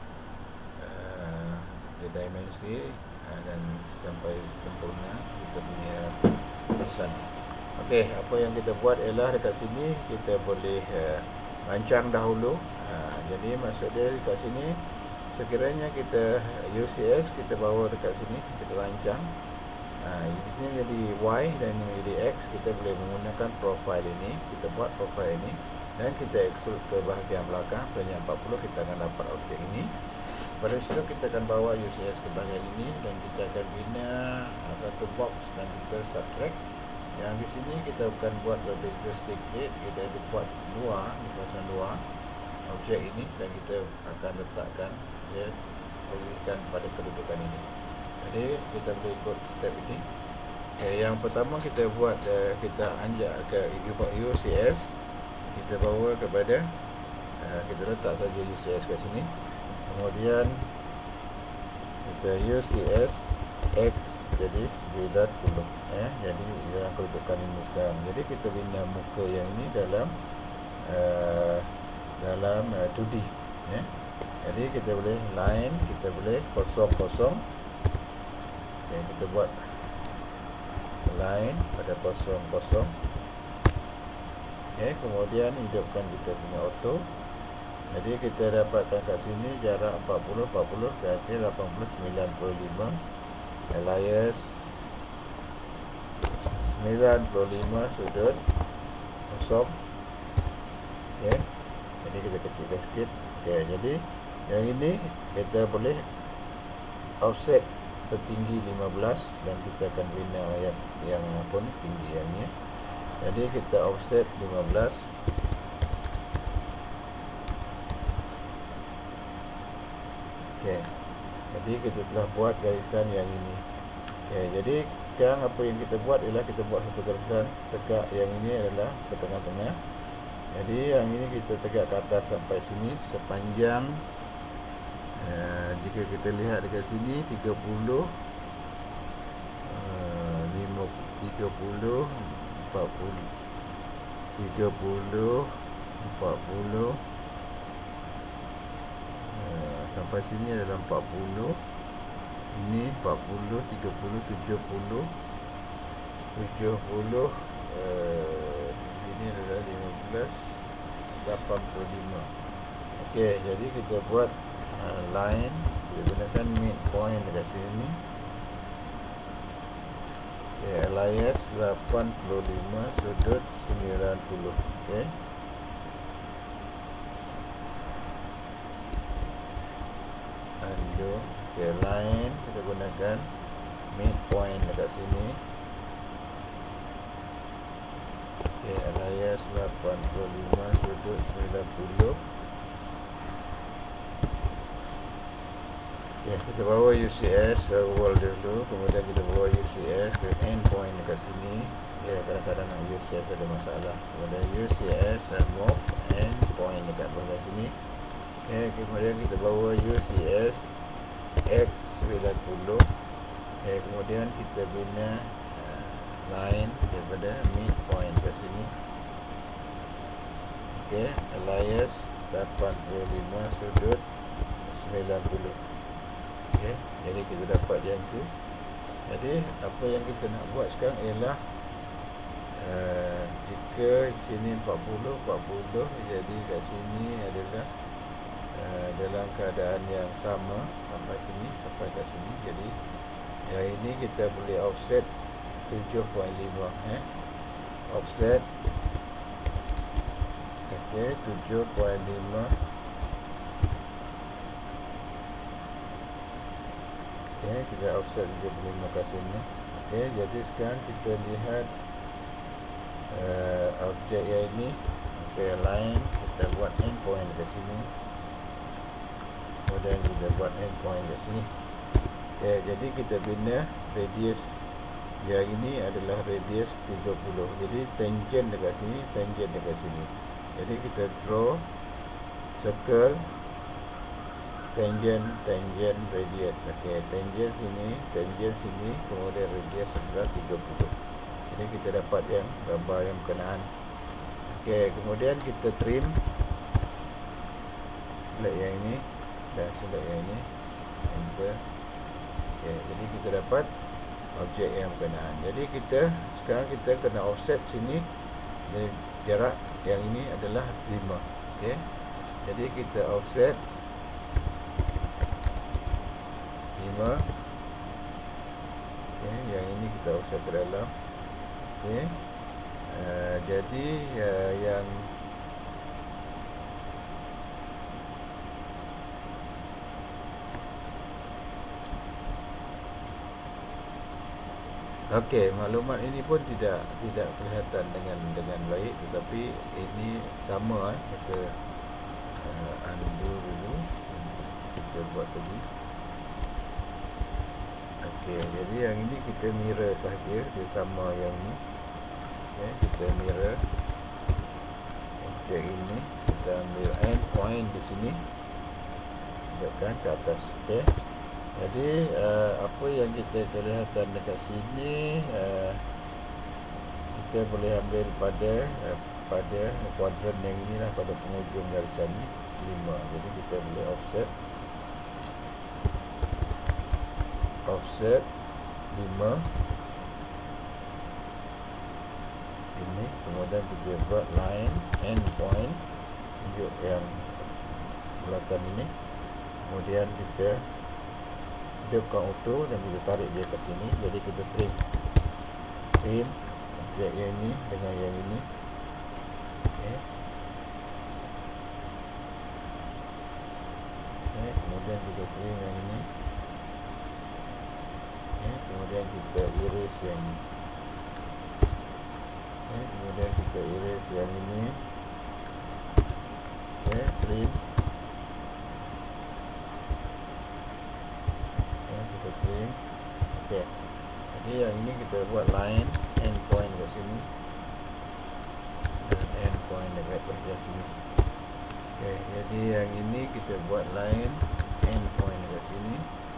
[SPEAKER 1] dimensi dan sampai sempurna kita punya lukisan. Okey, apa yang kita buat ialah dekat sini kita boleh rancang dahulu. Jadi maksud dia dekat sini, sekiranya kita UCS kita bawa dekat sini, kita rancang. Di sini jadi Y dan ini jadi X. Kita boleh menggunakan profile ini. Kita buat profile ini dan kita extrude ke bahagian belakang. Pada 40 kita akan dapat objek ini. Pada situ kita akan bawa UCS ke bahagian ini dan kita akan bina satu box dan kita subtract. Yang di sini kita akan buat berbeza sedikit. Kita buat dua, di kawasan dua objek ini dan kita akan letakkan dia posisikan pada kedudukan ini. Jadi kita boleh ikut step ini. Yang pertama kita buat kita anjak ke UCS. Kita bawa kepada kita letak saja UCS ke sini. Kemudian kita UCS X jadi 90. Jadi yang kedudukan ini sekarang. Jadi kita bina muka yang ini dalam 2D. Jadi kita boleh line, kita boleh kosong. Kita buat line pada kosong. Kemudian hidupkan kita punya auto. Jadi kita dapatkan kat sini jarak 40 berarti 80 95 alias 95 sudut kosong. Jadi kita kecilkan sikit. Jadi yang ini kita boleh offset setinggi 15 dan kita akan bina yang apa ni tinggi yang ni. Jadi kita offset 15. Jadi kita telah buat garisan yang ini. Jadi sekarang apa yang kita buat ialah kita buat satu garisan tegak. Yang ini adalah ke tengah-tengah. Jadi yang ini kita tegak ke atas sampai sini sepanjang jika kita lihat dekat sini 30 40 sampai sini adalah 40. Ini 40 30 70 ini adalah 15 85. Okey, jadi kita buat line. Kita gunakan midpoint dekat sini. Alias 85 sudut 90. Okey. Undo. Okey, line kita gunakan midpoint dekat sini. Okey, alias 85 sudut 90. Kita bawa UCS wall dulu, kemudian kita bawa UCS ke endpoint dekat sini. Kadang-kadang UCS ada masalah. Kemudian UCS move endpoint dekat bahagian sini. Kemudian kita bawa UCS X 90. Kemudian kita bina line daripada midpoint ke sini. Alias 85 sudut 90. Jadi kita dapat yang tu. Jadi apa yang kita nak buat sekarang ialah jika sini 40 jadi kat sini adalah dalam keadaan yang sama sampai sini sampai kat sini. Jadi yang ini kita boleh offset 7.5 offset 7.5 Okey, kita offset 35 ke sini. Okey, jadi sekarang kita lihat objek yang ini. Okey, line kita buat endpoint ke sini. Kemudian kita buat endpoint ke sini. Okey, jadi kita bina radius yang ini adalah radius 30. Jadi tangent dekat sini, tangent dekat sini. Jadi kita draw circle tangent radius. Okey, tangent sini, kemudian radius adalah 30. Jadi kita dapat yang gambar yang berkenaan. Okey, kemudian kita trim select yang ini dan select yang ini, enter. Okey, jadi kita dapat objek yang berkenaan. Jadi sekarang kita kena offset sini. Jadi jarak yang ini adalah 5. Okey, jadi kita offset 5. Okey, yang ini kita offset ke dalam. Okey, jadi yang okey, maklumat ini pun tidak kelihatan dengan baik, tetapi ini sama. Kita undo dulu, kita buat lagi. Okey, jadi yang ini kita mirror saja, dia sama yang ini. Okey, kita mirror objek ini, kita ambil endpoint di sini, tunjukkan ke atas. Okey, jadi apa yang kita kelihatan dekat sini, kita boleh ambil pada kuadran yang inilah, pada penghujung garisan ini 5. Jadi kita boleh offset 5 sini, kemudian kita buat line endpoint, tunjuk yang belakang ini, kemudian kita hidupkan auto dan kita tarik dia ke sini. Jadi kita trim objek yang ini dengan yang ini. Okey, kemudian kita trim yang ini. Kemudian kita erase yang ini. Kemudian kita erase yang ini. Trim. Kita trim. Okey, jadi yang ini kita buat line endpoint kat sini dan endpoint dekat bahagian sini. Okey, jadi yang ini kita buat line endpoint dekat sini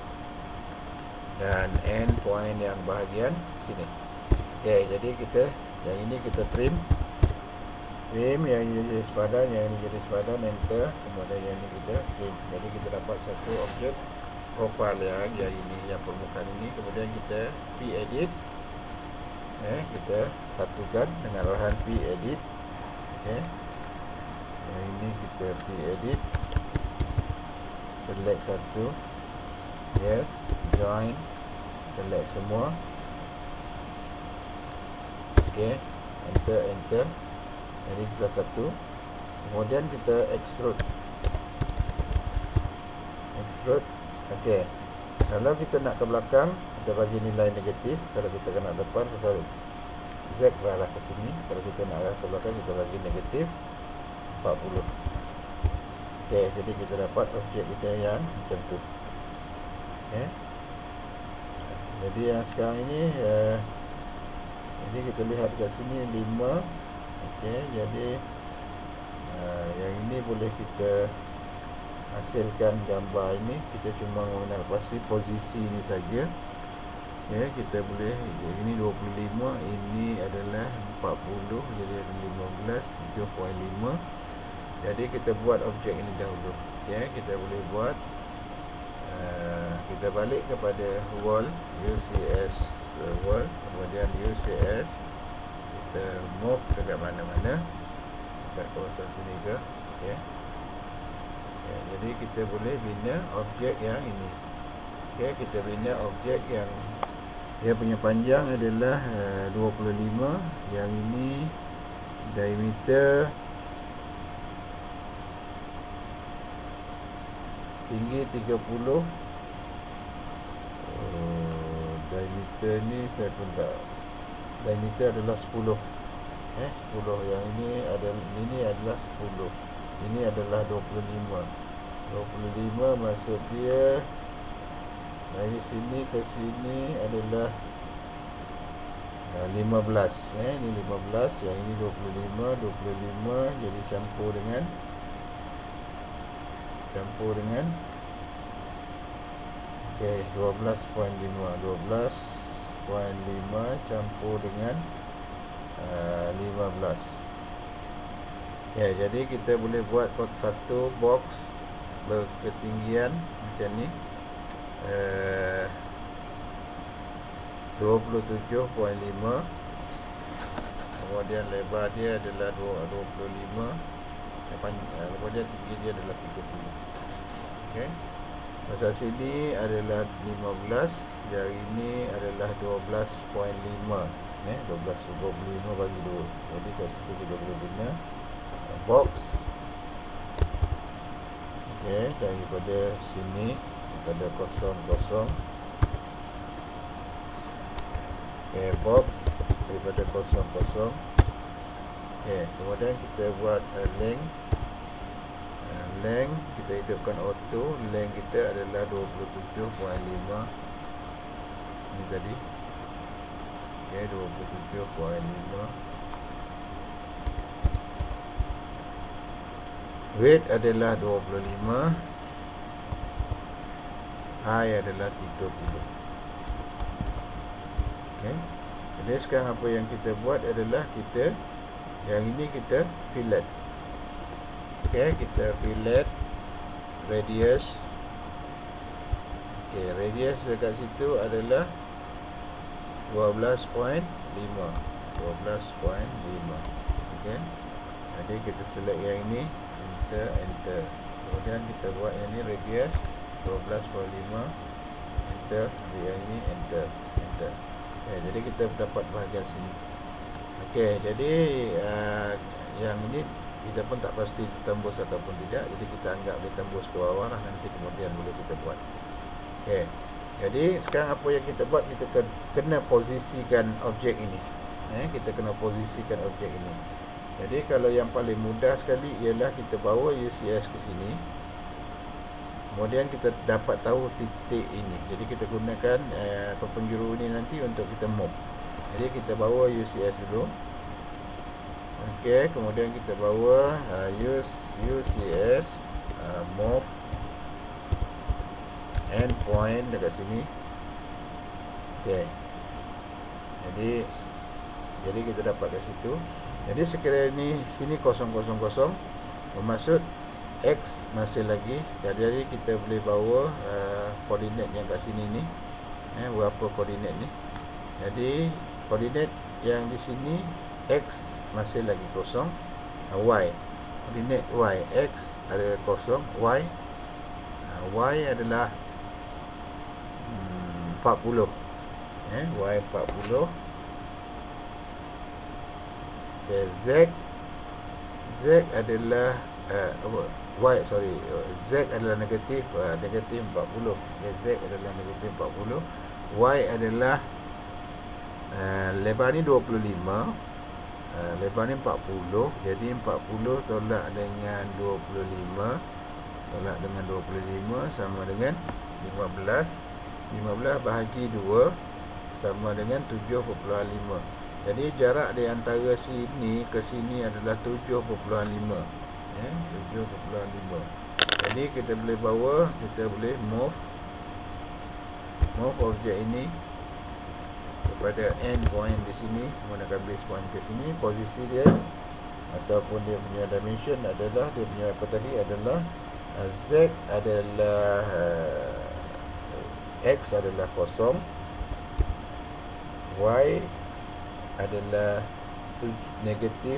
[SPEAKER 1] dan endpoint yang bahagian sini. Okey, jadi yang ini kita trim yang ini jadi sepadan, yang ini jadi sepadan, enter. Kemudian yang ini kita trim. Jadi kita dapat satu objek profile yang ini, yang permukaan ini. Kemudian kita p-edit, kita satukan dengan arahan p-edit. Okey, yang ini kita p-edit, select satu, yes, join, select semua. Okey, enter. Jadi kita satu. Kemudian kita extrude. Okey, kalau kita nak ke belakang, kita bagi nilai negatif. Kalau kita nak depan, kita Z arah ke sini. Kalau kita nak arah ke belakang, kita bagi negatif 40. Okey, jadi kita dapat objek kita yang macam tu. Okey, jadi yang sekarang ini jadi kita lihat kat sini 5. Okey, jadi yang ini boleh kita hasilkan gambar ini. Kita cuma mengenal pasti posisi ini saja. Okey, kita boleh, ini 25, ini adalah 40, jadi ada 15, 7.5. Jadi kita buat objek ini dahulu. Okey, kita boleh buat, kita balik kepada wall, UCS wall, kemudian UCS, kita move dekat mana-mana, dekat kawasan sini ke. Okey, jadi kita boleh bina objek yang ini. Okey, kita bina objek yang dia punya panjang adalah 25, yang ini diameter, tinggi 30, Diameter ni saya pun tak. Diameter adalah 10. 10. Yang ini adalah 10. Ini adalah 25. 25 maksud dia dari sini ke sini adalah 15. Ini 15, yang ini 25. 25 jadi campur dengan 12.5. 12.5 campur dengan 15. Jadi kita boleh buat satu box berketinggian macam ni, 27.5. Kemudian lebar dia adalah 25. Kemudian tinggi dia adalah 30. Masa sini adalah 15. Yang ini adalah 12.5. 12.25 bagi 2. Jadi kat situ kita boleh guna box. Daripada sini pada kosong. Box daripada kosong. Kemudian kita buat length. Length kita hidupkan auto. Length kita adalah 27.5. Ini tadi 27.5. Weight adalah 25. High adalah 30. Jadi sekarang apa yang kita buat adalah yang ini kita fillet. Kita fillet radius. Radius dekat situ adalah 12.5. Jadi kita select yang ini, enter. Kemudian kita buat yang ini radius 12.5, enter. Yang ini enter. Jadi kita dapat bahagian sini. Jadi yang ini kita pun tak pasti tembus ataupun tidak. Jadi kita anggap dia tembus ke bawah lah. Nanti kemudian boleh kita buat. Jadi sekarang apa yang kita buat, kita kena posisikan objek ini. Kita kena posisikan objek ini. Jadi kalau yang paling mudah sekali ialah kita bawa UCS ke sini. Kemudian kita dapat tahu titik ini. Jadi kita gunakan penjuru ini nanti untuk kita move. Jadi kita bawa UCS dulu. Kemudian kita bawa UCS move endpoint dekat sini. Jadi kita dapat dari situ. Jadi sekiranya sini 000 bermaksud X masih lagi. Jadi kita boleh bawa koordinat yang kat sini ni. Berapa koordinat ni? Jadi koordinat yang di sini X masih lagi kosong. Y, koordinat Y, X ada kosong. Y adalah 40. Y 40. Z adalah Z adalah negatif 40. Z adalah negatif 40. Y adalah lebar ni 25, lebar ni 40. Jadi 40 tolak dengan 25, sama dengan 15. 15 bahagi 2 sama dengan 7.5. Jadi jarak di antara sini ke sini adalah 7.5. 7.5. Jadi kita boleh bawa, kita boleh move objek ini kepada end point di sini, menggunakan base point ke sini. Posisi dia ataupun dia punya dimension adalah, dia punya apa tadi adalah Z adalah X adalah kosong, Y adalah negatif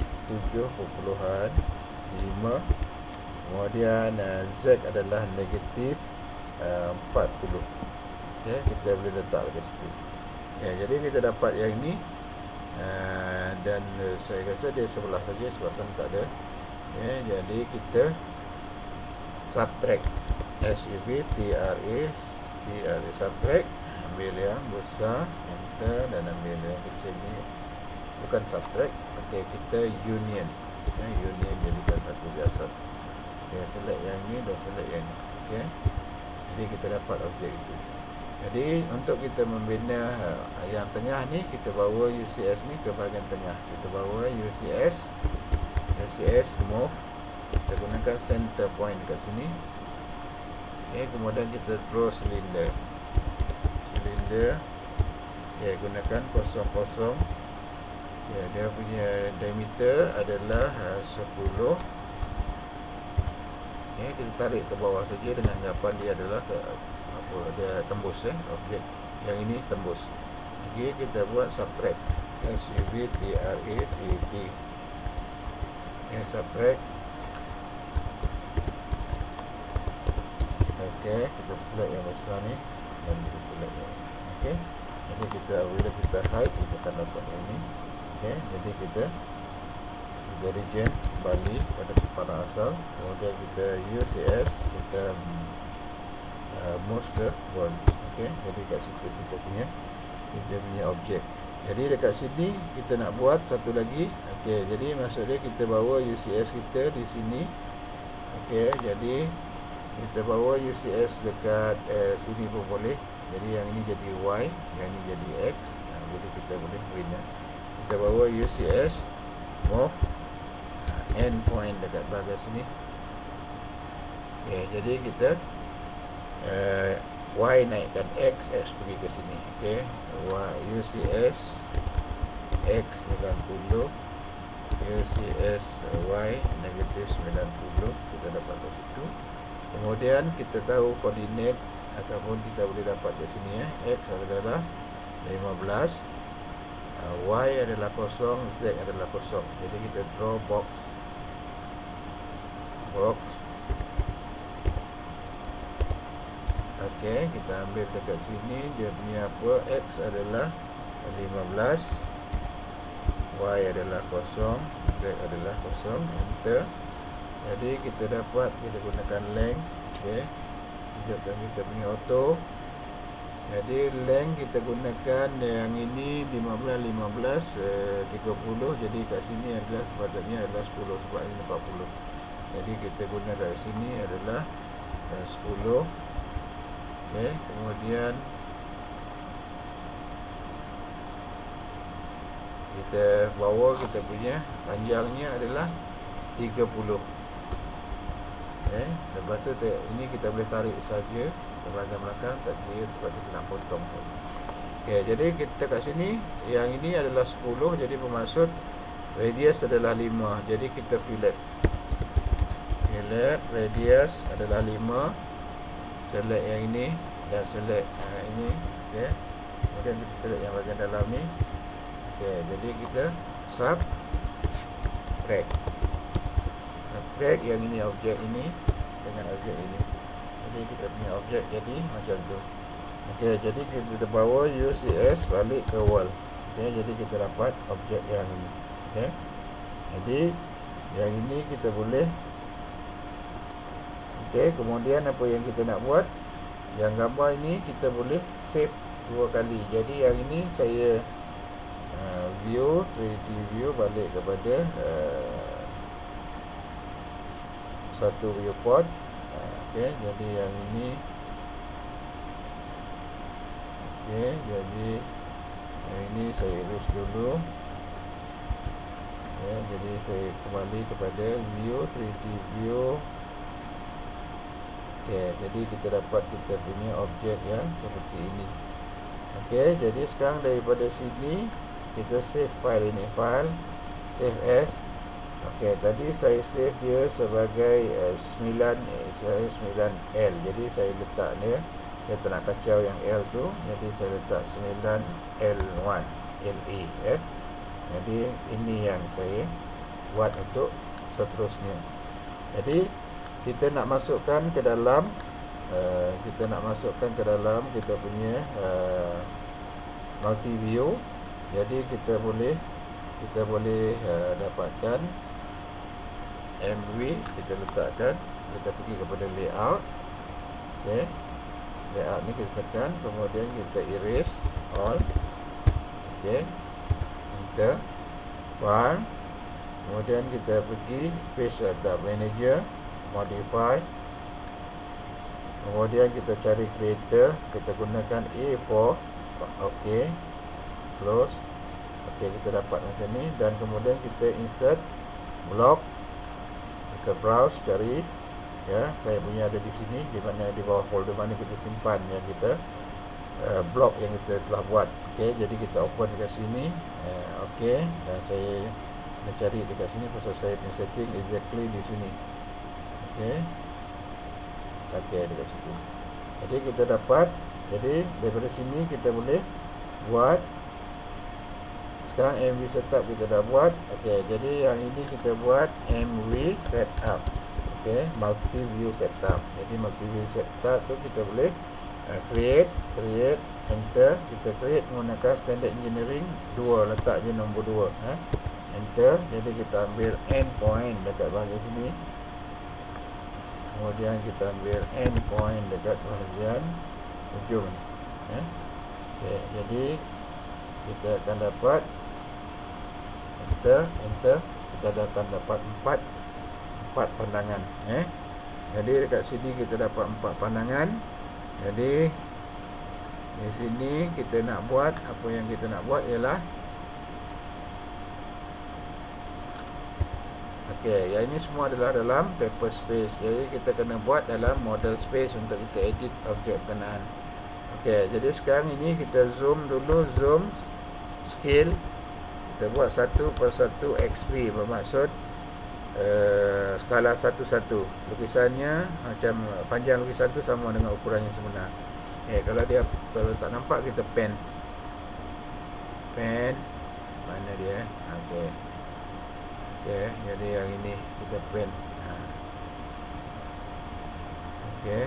[SPEAKER 1] 7.5, kemudian Z adalah negatif 40. Kita boleh letak di situ. Jadi kita dapat yang ini, dan saya rasa dia sebelah saja, sebab sana tak ada. Jadi kita subtract SUV TRA subtract ambil yang besar, enter, dan ambil yang kecil ni. Bukan subtract, okey, kita union. Union jadikan satu biasa. Okey, select yang ni dan select yang ni. Okey. Jadi kita dapat objek itu. Jadi untuk kita membina yang tengah ni, kita bawa UCS ni ke bahagian tengah. Kita bawa UCS move. Kita gunakan center point dekat sini. Okay, kemudian kita draw silinder. Okay, gunakan 00. Okay, dia punya diameter adalah 10. Okay, kita tarik ke bawah saja dengan anggapan dia adalah dia tembus, objek yang ini tembus. Okay, kita buat subtract, SUBTRACT. Subtract. Okay, kita select yang besar ni dan kita select yang ni. Okay, jadi bila kita hide, kita akan dapat yang ni. Okay, jadi kita region kembali pada kepala asal, kemudian kita UCS, kita move ke bond. Okay, jadi kat situ kita punya objek. Jadi dekat sini kita nak buat satu lagi. Okey, jadi maksudnya kita bawa UCS kita di sini. Okey, jadi kita bawa UCS dekat sini pun boleh. Jadi yang ini jadi Y, yang ini jadi X. Jadi kita boleh guna. Kita bawa UCS move end point dekat bahagian sini. Okey, jadi kita Y naikkan X pergi ke sini. Okey, UCS X 90, UCS Y negatif 90, kita dapat ke situ. Kemudian kita tahu koordinat ataupun kita boleh dapat di sini. X adalah 15, Y adalah 0, Z adalah 0. Jadi kita draw box. Okey, kita ambil dekat sini, dia punya apa? X adalah 15, Y adalah 0, Z adalah 0, enter. Jadi kita dapat, kita gunakan length. Okey, hidupkan kita punya auto. Jadi length kita gunakan yang ini 15, 30. Jadi kat sini adalah sepatutnya adalah 10 sebab ini 40. Jadi kita guna kat sini adalah 10. Okay, kemudian kita bawa kita punya panjangnya adalah 30. Okay, lepas tu ini kita boleh tarik saja ke belakang, tak kira sebab kita nak potong. Okay, jadi kita kat sini yang ini adalah 10, jadi bermaksud radius adalah 5. Jadi kita fillet radius adalah 5. Select yang ini dan select ini. Okay, kemudian kita select yang bahagian dalam ni. Okay, jadi kita subtract yang ini, objek ini dengan objek ini. Jadi kita punya objek jadi macam tu. Okay, jadi kita bawa UCS balik ke wall. Okay, jadi kita dapat objek yang ini. Okay, jadi yang ini kita boleh. Okay, kemudian apa yang kita nak buat, yang gambar ini kita boleh save 2 kali. Jadi yang ini saya view 3D view balik kepada satu viewport. Okay, jadi yang ini. Okay, jadi yang ini saya erase dulu. Okay, jadi saya kembali kepada view 3D view. Okay, jadi kita dapat kita punya objek yang seperti ini. Okay, jadi sekarang daripada sini kita save file ini, file save as. Okay, tadi saya save dia sebagai 9L. Jadi saya letak dia, saya tak nak kacau yang L tu, jadi saya letak 9L1 LA. Jadi ini yang saya buat untuk seterusnya. Jadi kita nak masukkan ke dalam kita punya multi view. Jadi kita boleh dapatkan MV, kita letakkan, kita pergi kepada layout. Okay, layout ni kita tekan, kemudian kita erase all. Okey, enter, file, kemudian kita pergi page setup manager, modify, kemudian kita cari creator, kita gunakan A4. Okey, close. Okey, kita dapat macam ni, dan kemudian kita insert block, kita browse cari, ya, saya punya ada di sini, di mana di bawah folder mana kita simpan yang kita blok yang kita telah buat. Okey, jadi kita open dekat sini. Okey, dan saya nak cari dekat sini pasal saya punya setting exactly di sini. Okey, okey, dekat situ. Jadi kita dapat, jadi daripada sini kita boleh buat. Sekarang MV setup kita dah buat. Okey, jadi yang ini kita buat MV setup. Okey, multi view setup. Jadi multi view setup tu kita boleh create, enter. Kita create menggunakan standard engineering 2, letak je nombor 2, enter. Jadi kita ambil endpoint dekat bahagian sini, kemudian kita ambil endpoint dekat bahagian ujung ni. Okey, jadi kita akan dapat enter, kita akan dapat 4 pandangan. Jadi dekat sini kita dapat 4 pandangan. Jadi di sini kita nak buat, apa yang kita nak buat ialah, okey, yang ini semua adalah dalam paper space. Jadi kita kena buat dalam model space untuk kita edit objek berkenaan. Okey, jadi sekarang ini kita zoom dulu, zoom scale. Kita buat 1/1 XP, bermaksud skala 1:1. Lukisannya macam panjang lukisan tu sama dengan ukuran yang sebenar. Kalau tak nampak, kita pen mana dia. Okey, jadi yang ini kita pen. Okey,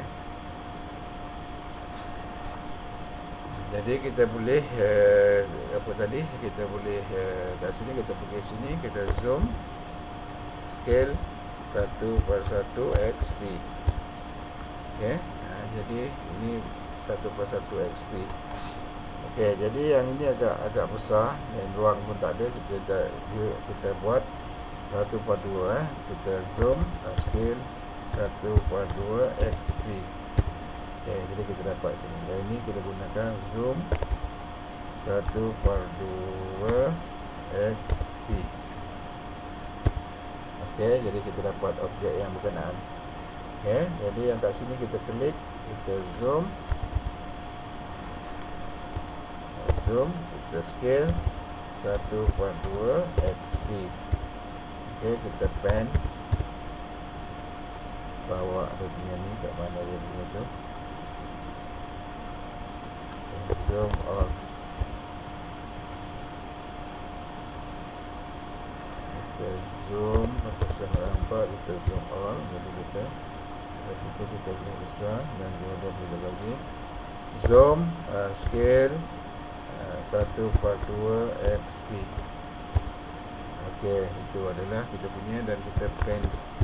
[SPEAKER 1] jadi kita boleh apa tadi, kita boleh kat sini, kita pergi sini, kita zoom scale 1/1 XP. Okey, jadi ini 1/1 XP. Okey, jadi yang ini agak besar, dan ruang pun tak ada. Kita buat 1/2. Kita zoom scale 1/2 XP. Okey, jadi kita dapat sini. Dan ini kita gunakan zoom 1/2 XP. Okey, jadi kita dapat objek yang berkenaan. Okey, jadi yang kat sini kita klik, kita zoom, kita scale 1/2 XP. Okey, kita pen, bawa dia punya ni, kat mana dia punya tu, zoom all. Kita zoom, masa saya nampak, kita zoom all. Jadi kita dari situ kita boleh besar, dan kemudian kita lagi zoom scale 1/2 XP. Okey, itu adalah kita punya, dan kita pen.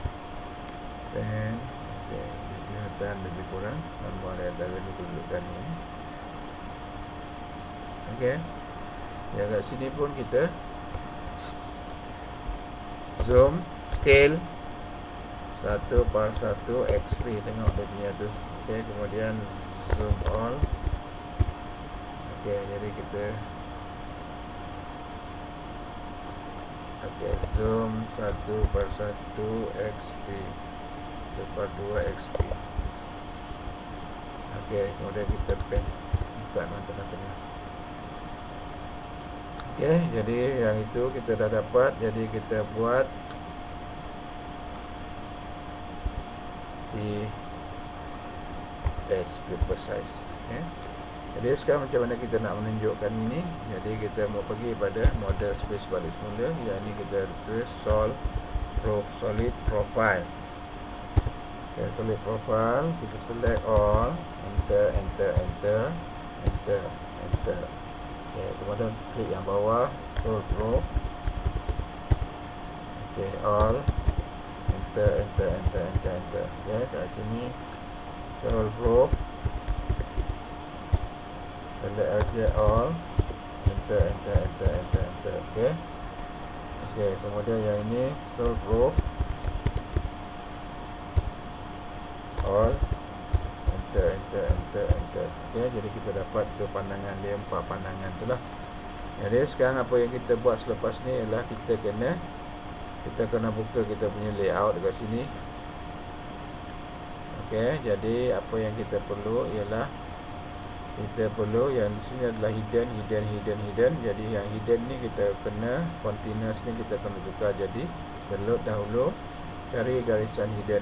[SPEAKER 1] Okey, kelihatan lebih kurang gambar yang ada ni, tunjukkan ni. Okey, yang kat sini pun kita zoom scale 1/1 XP. Tengok dia punya tu. Okey, kemudian zoom all. Okey, jadi kita zoom 1/1 XP, 1/2 XP. Okey, kemudian kita pen dekat tengah-tengah. Okey, jadi yang itu kita dah dapat. Jadi kita buat di paper size. Jadi sekarang macam mana kita nak menunjukkan ini. Jadi kita mau pergi pada model space balik semula. Yang ini kita tulis solid profile. Okay, solid profile, kita select all, enter. Okay, kemudian klik yang bawah, solid row. Okay, all, enter. Okay, kat sini solid row. select object all, enter. Okey. Kemudian yang ini solve row all, enter. Okey, jadi kita dapat tu pandangan dia, 4 pandangan tu lah. Jadi sekarang apa yang kita buat selepas ni ialah kita kena buka kita punya layout dekat sini. Okey, jadi apa yang kita perlu ialah kita perlu yang di sini adalah hidden. Jadi yang hidden ni kita kena continuous ni kita kena tukar jadi download dahulu, cari garisan hidden.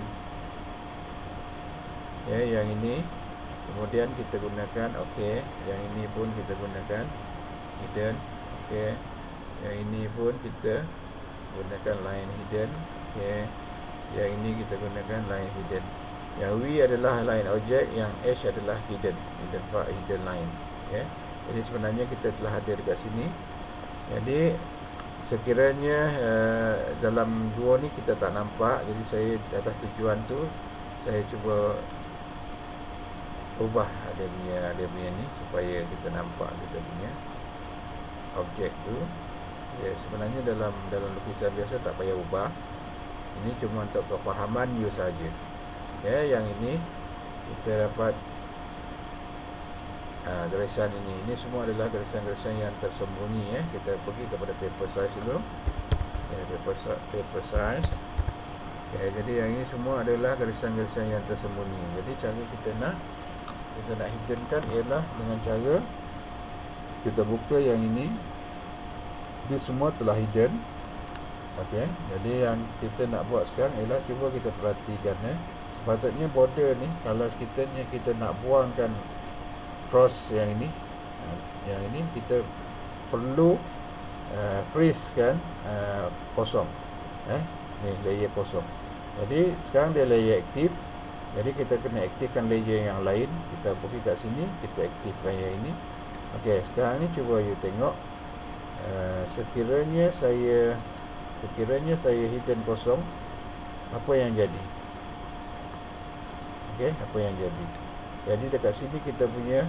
[SPEAKER 1] Ya, yang ini kemudian kita gunakan okey, yang ini pun kita gunakan hidden. Okey, yang ini pun kita gunakan line hidden. Okey, yang ini kita gunakan line hidden. Yang V adalah line object, yang H adalah hidden line. Okay. Jadi sebenarnya kita telah ada dekat sini. Jadi sekiranya dalam dua ni kita tak nampak, jadi saya atas tujuan tu saya cuba ubah dia punya ni supaya kita nampak kita punya objek tu. Ya, sebenarnya dalam lukisan biasa tak payah ubah. Ini cuma untuk kefahaman you saja. Ya, yang ini kita dapat garisan ini. Ini semua adalah garisan-garisan yang tersembunyi. Kita pergi kepada paper size dulu. Paper size. Jadi yang ini semua adalah garisan-garisan yang tersembunyi. Jadi cara kita nak hiddenkan ialah dengan cara kita buka yang ini. Dia semua telah hidden. Okey, jadi yang kita nak buat sekarang ialah cuba kita perhatikan sepatutnya border ni kalau kita nak buangkan cross yang ini kita perlu freeze kan kosong. Ni layer kosong. Jadi sekarang dia layer aktif. Jadi kita kena aktifkan layer yang lain. Kita pergi kat sini, kita aktifkan yang ini. Okey, sekarang ni cuba you tengok. Sekiranya saya hidden kosong, apa yang jadi? Okey, apa yang jadi? Jadi dekat sini kita punya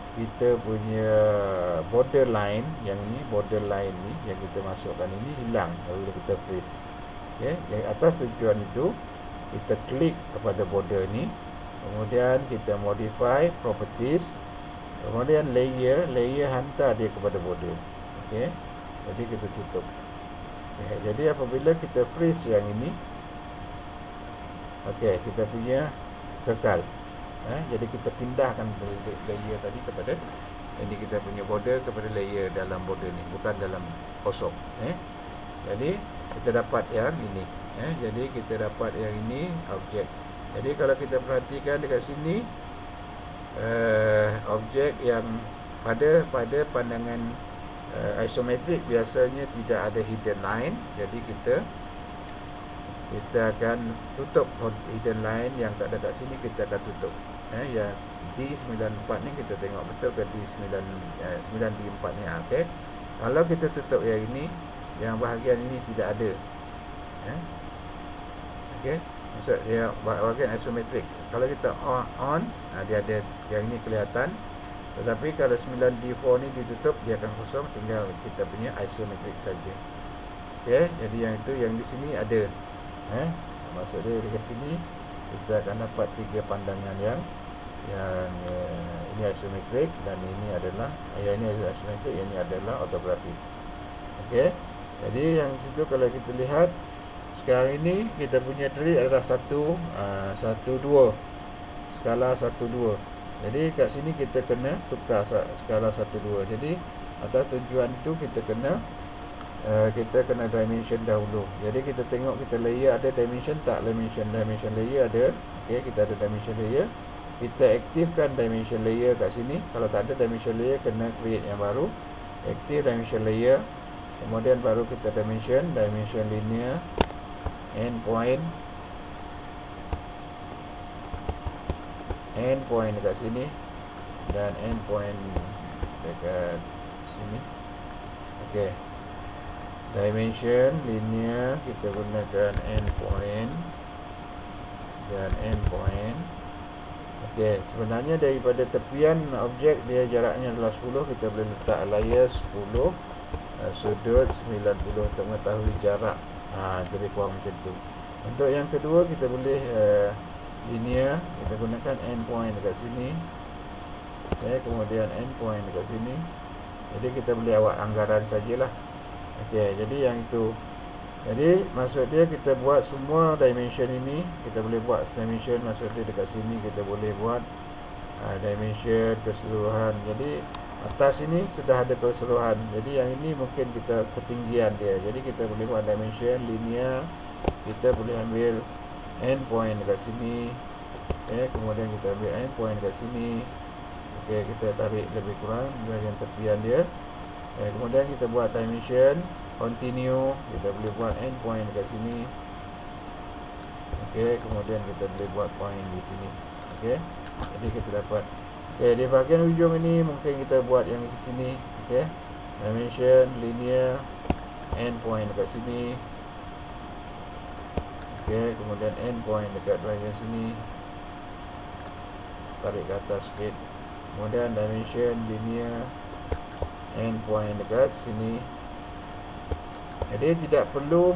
[SPEAKER 1] borderline yang ni, borderline ni yang kita masukkan ini hilang kalau kita freeze. Okey, yang atas tujuan itu kita klik kepada border ni, kemudian kita modify properties, kemudian layer hantar dia kepada border. Okey, jadi kita tutup. Okay, jadi apabila kita freeze yang ini, okey, kita punya kekal. Jadi kita pindahkan layer tadi kepada ini, kita punya border kepada layer dalam border ni, bukan dalam kosong. Jadi kita dapat yang ini. Jadi kita dapat yang ini objek. Jadi kalau kita perhatikan dekat sini, objek yang pada pandangan isometrik biasanya tidak ada hidden line. Jadi kita akan tutup hidden line yang tak ada kat sini, kita akan tutup. Yang D94 ni kita tengok betul ke D4 ni. Okey. Kalau kita tutup yang ini, yang bahagian ini tidak ada. Okey. Maksud dia bahagian isometrik. Kalau kita on, dia ada yang ini kelihatan. Tetapi kalau 9D4 ni ditutup, dia akan kosong, tinggal kita punya isometrik saja. Okey, jadi yang itu yang di sini ada. Maksud dia di sini kita akan dapat 3 pandangan yang ini isometrik, dan ini adalah isometrik, ini adalah ortografi. Okey. Jadi yang situ kalau kita lihat sekarang ini kita punya tree adalah 1 2. Skala 1 2. Jadi kat sini kita kena tukar skala 1 2. Jadi atas tujuan itu kita kena dimension dahulu. Jadi kita tengok kita layer ada dimension tak, dimension layer ada. Okey, kita ada dimension layer. Kita aktifkan dimension layer kat sini. Kalau tak ada dimension layer, kena create yang baru. Active dimension layer. Kemudian baru kita dimension linear, endpoint dekat sini, dan endpoint dekat sini. Okey. Dimension linear kita gunakan endpoint dan endpoint. Okey, sebenarnya daripada tepian objek dia jaraknya adalah 10, kita boleh letak alias 10, sudut 90 untuk mengetahui jarak. Lebih kurang macam tu. Untuk yang kedua kita boleh linear, kita gunakan endpoint dekat sini. Okey, kemudian endpoint dekat sini. Jadi kita boleh awak anggaran sajalah. Okey, jadi yang itu. Jadi maksud dia kita buat semua dimension ini, kita boleh buat dimension, maksud dia dekat sini kita boleh buat dimension keseluruhan. Jadi atas ini sudah ada keseluruhan. Jadi yang ini mungkin kita ketinggian dia. Jadi kita boleh buat dimension linear. Kita boleh ambil endpoint dekat sini. Okay, kemudian kita ambil endpoint dekat sini. Okay, kita tarik lebih kurang bahagian tepian dia. Okay, kemudian kita buat dimension continue, kita boleh buat endpoint dekat sini. Okey, kemudian kita boleh buat point di sini. Okey, jadi kita dapat. Okey, di bahagian ujung ini mungkin kita buat yang di sini. Okey, dimension linear endpoint dekat sini. Okey, kemudian endpoint dekat bahagian sini, tarik ke atas sikit. Kemudian dimension linear endpoint dekat sini. Jadi tidak perlu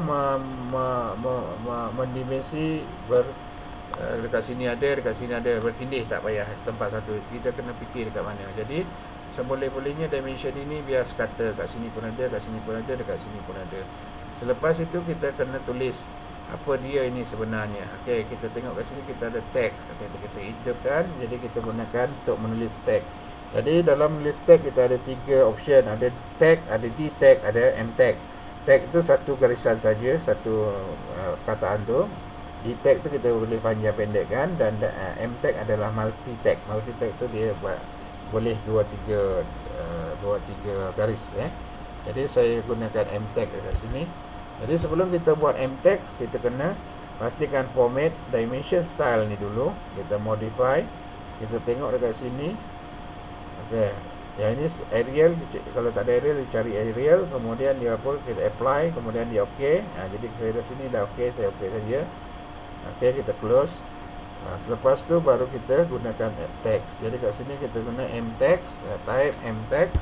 [SPEAKER 1] mendimensi dekat sini ada, bertindih tak payah tempat satu. Kita kena fikir dekat mana. Jadi seboleh-bolehnya dimension ini biar sekata, kat sini pun ada, kat sini pun ada, dekat sini pun ada. Selepas itu kita kena tulis apa dia ini sebenarnya. Okey, kita tengok kat sini kita ada teks. Okey, kita hidupkan. Jadi kita gunakan untuk menulis teks. Jadi dalam menulis teks kita ada 3 option, ada tag, ada d tag, ada m tag. Tag tu satu garisan saja, satu kataan tu. D tag tu kita boleh panjang pendekkan, dan m tag adalah multi tag. Multi tag tu dia boleh 2-3 garis Jadi saya gunakan m tag dekat sini. Jadi sebelum kita buat m tag, kita kena pastikan format dimension style ni dulu. Kita modify. Kita tengok dekat sini. Okey. Yang ini Arial, kalau tak ada Arial cari Arial, kemudian dia apa, kita apply, kemudian dia okey. Jadi kita sini dah okey, saya okey saja. Okey, kita close. Selepas tu baru kita gunakan text. Jadi kat sini kita guna m text, type m text.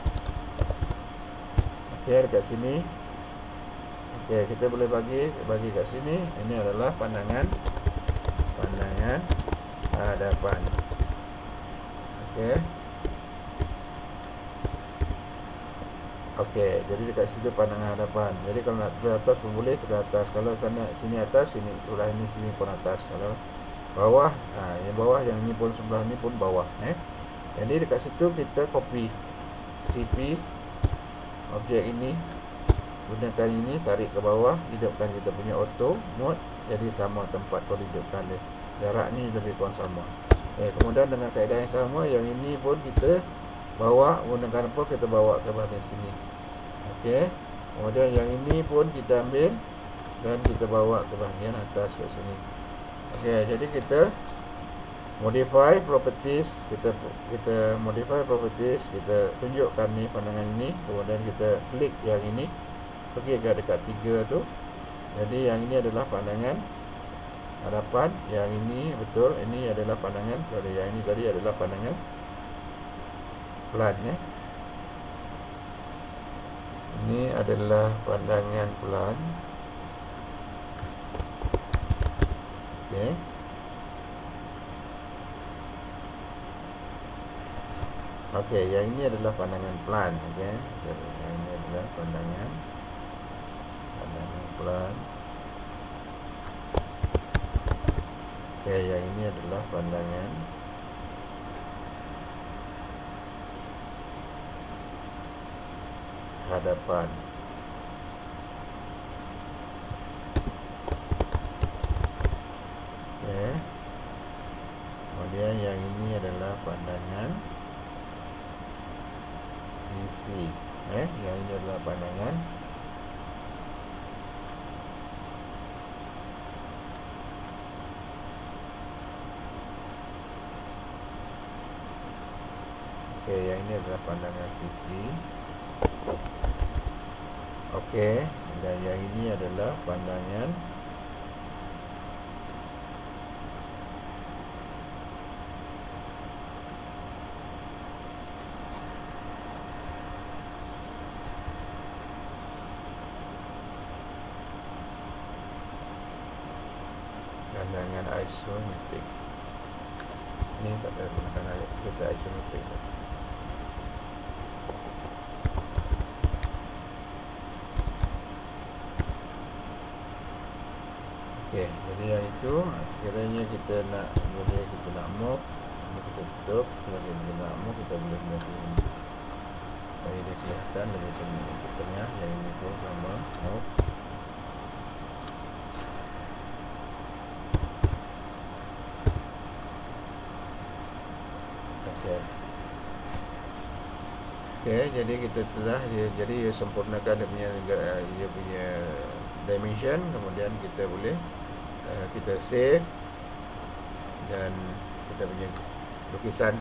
[SPEAKER 1] Okey, dekat sini. Okey, kita boleh bagi kat sini. Ini adalah pandangan hadapan. Okey. Okey, jadi dekat situ pandangan hadapan. Jadi kalau nak ke atas pun boleh, ke atas. Kalau sana sini atas, sini sebelah ini sini pun atas. Kalau bawah, yang bawah, yang ini pun sebelah ini pun bawah. Jadi dekat situ kita copy CP objek ini, gunakan ini, tarik ke bawah, hidupkan kita punya auto mode. Jadi sama tempat kau hidupkan dia. Jarak ni lebih kurang sama. Kemudian dengan kaedah yang sama, yang ini pun kita bawa, gunakan apa, kita bawa ke bahagian sini. Okey, kemudian yang ini pun kita ambil dan kita bawa ke bahagian atas ke sini. Okey, jadi kita modify properties, kita modify properties, kita tunjukkan ni pandangan ini, kemudian kita klik yang ini, pergi ke dekat 3 tu. Jadi yang ini adalah pandangan hadapan, yang ini betul, ini adalah pandangan, sorry, yang ini tadi adalah pandangan plan. Ini adalah pandangan plan. Okey. Okey, yang ini adalah pandangan plan. Okey. Yang ini adalah pandangan plan. Okey, yang ini adalah pandangan hadapan. Okey. Kemudian yang ini adalah pandangan sisi. Yang ini adalah pandangan yang ini adalah pandangan sisi. Okey, dan yang ini adalah pandangan pandangan isometrik. Ini pada gunakan kita isometrik. Okey, jadi yang itu sekiranya kita nak move, ini kita tutup. Kalau kita nak move, kita boleh move bagi dia kelihatan lebih ke tengah. Yang ini pun sama, move. Okey, jadi kita telah jadi sempurnakan dia punya dimension. Kemudian kita boleh kita save dan kita punya lukisan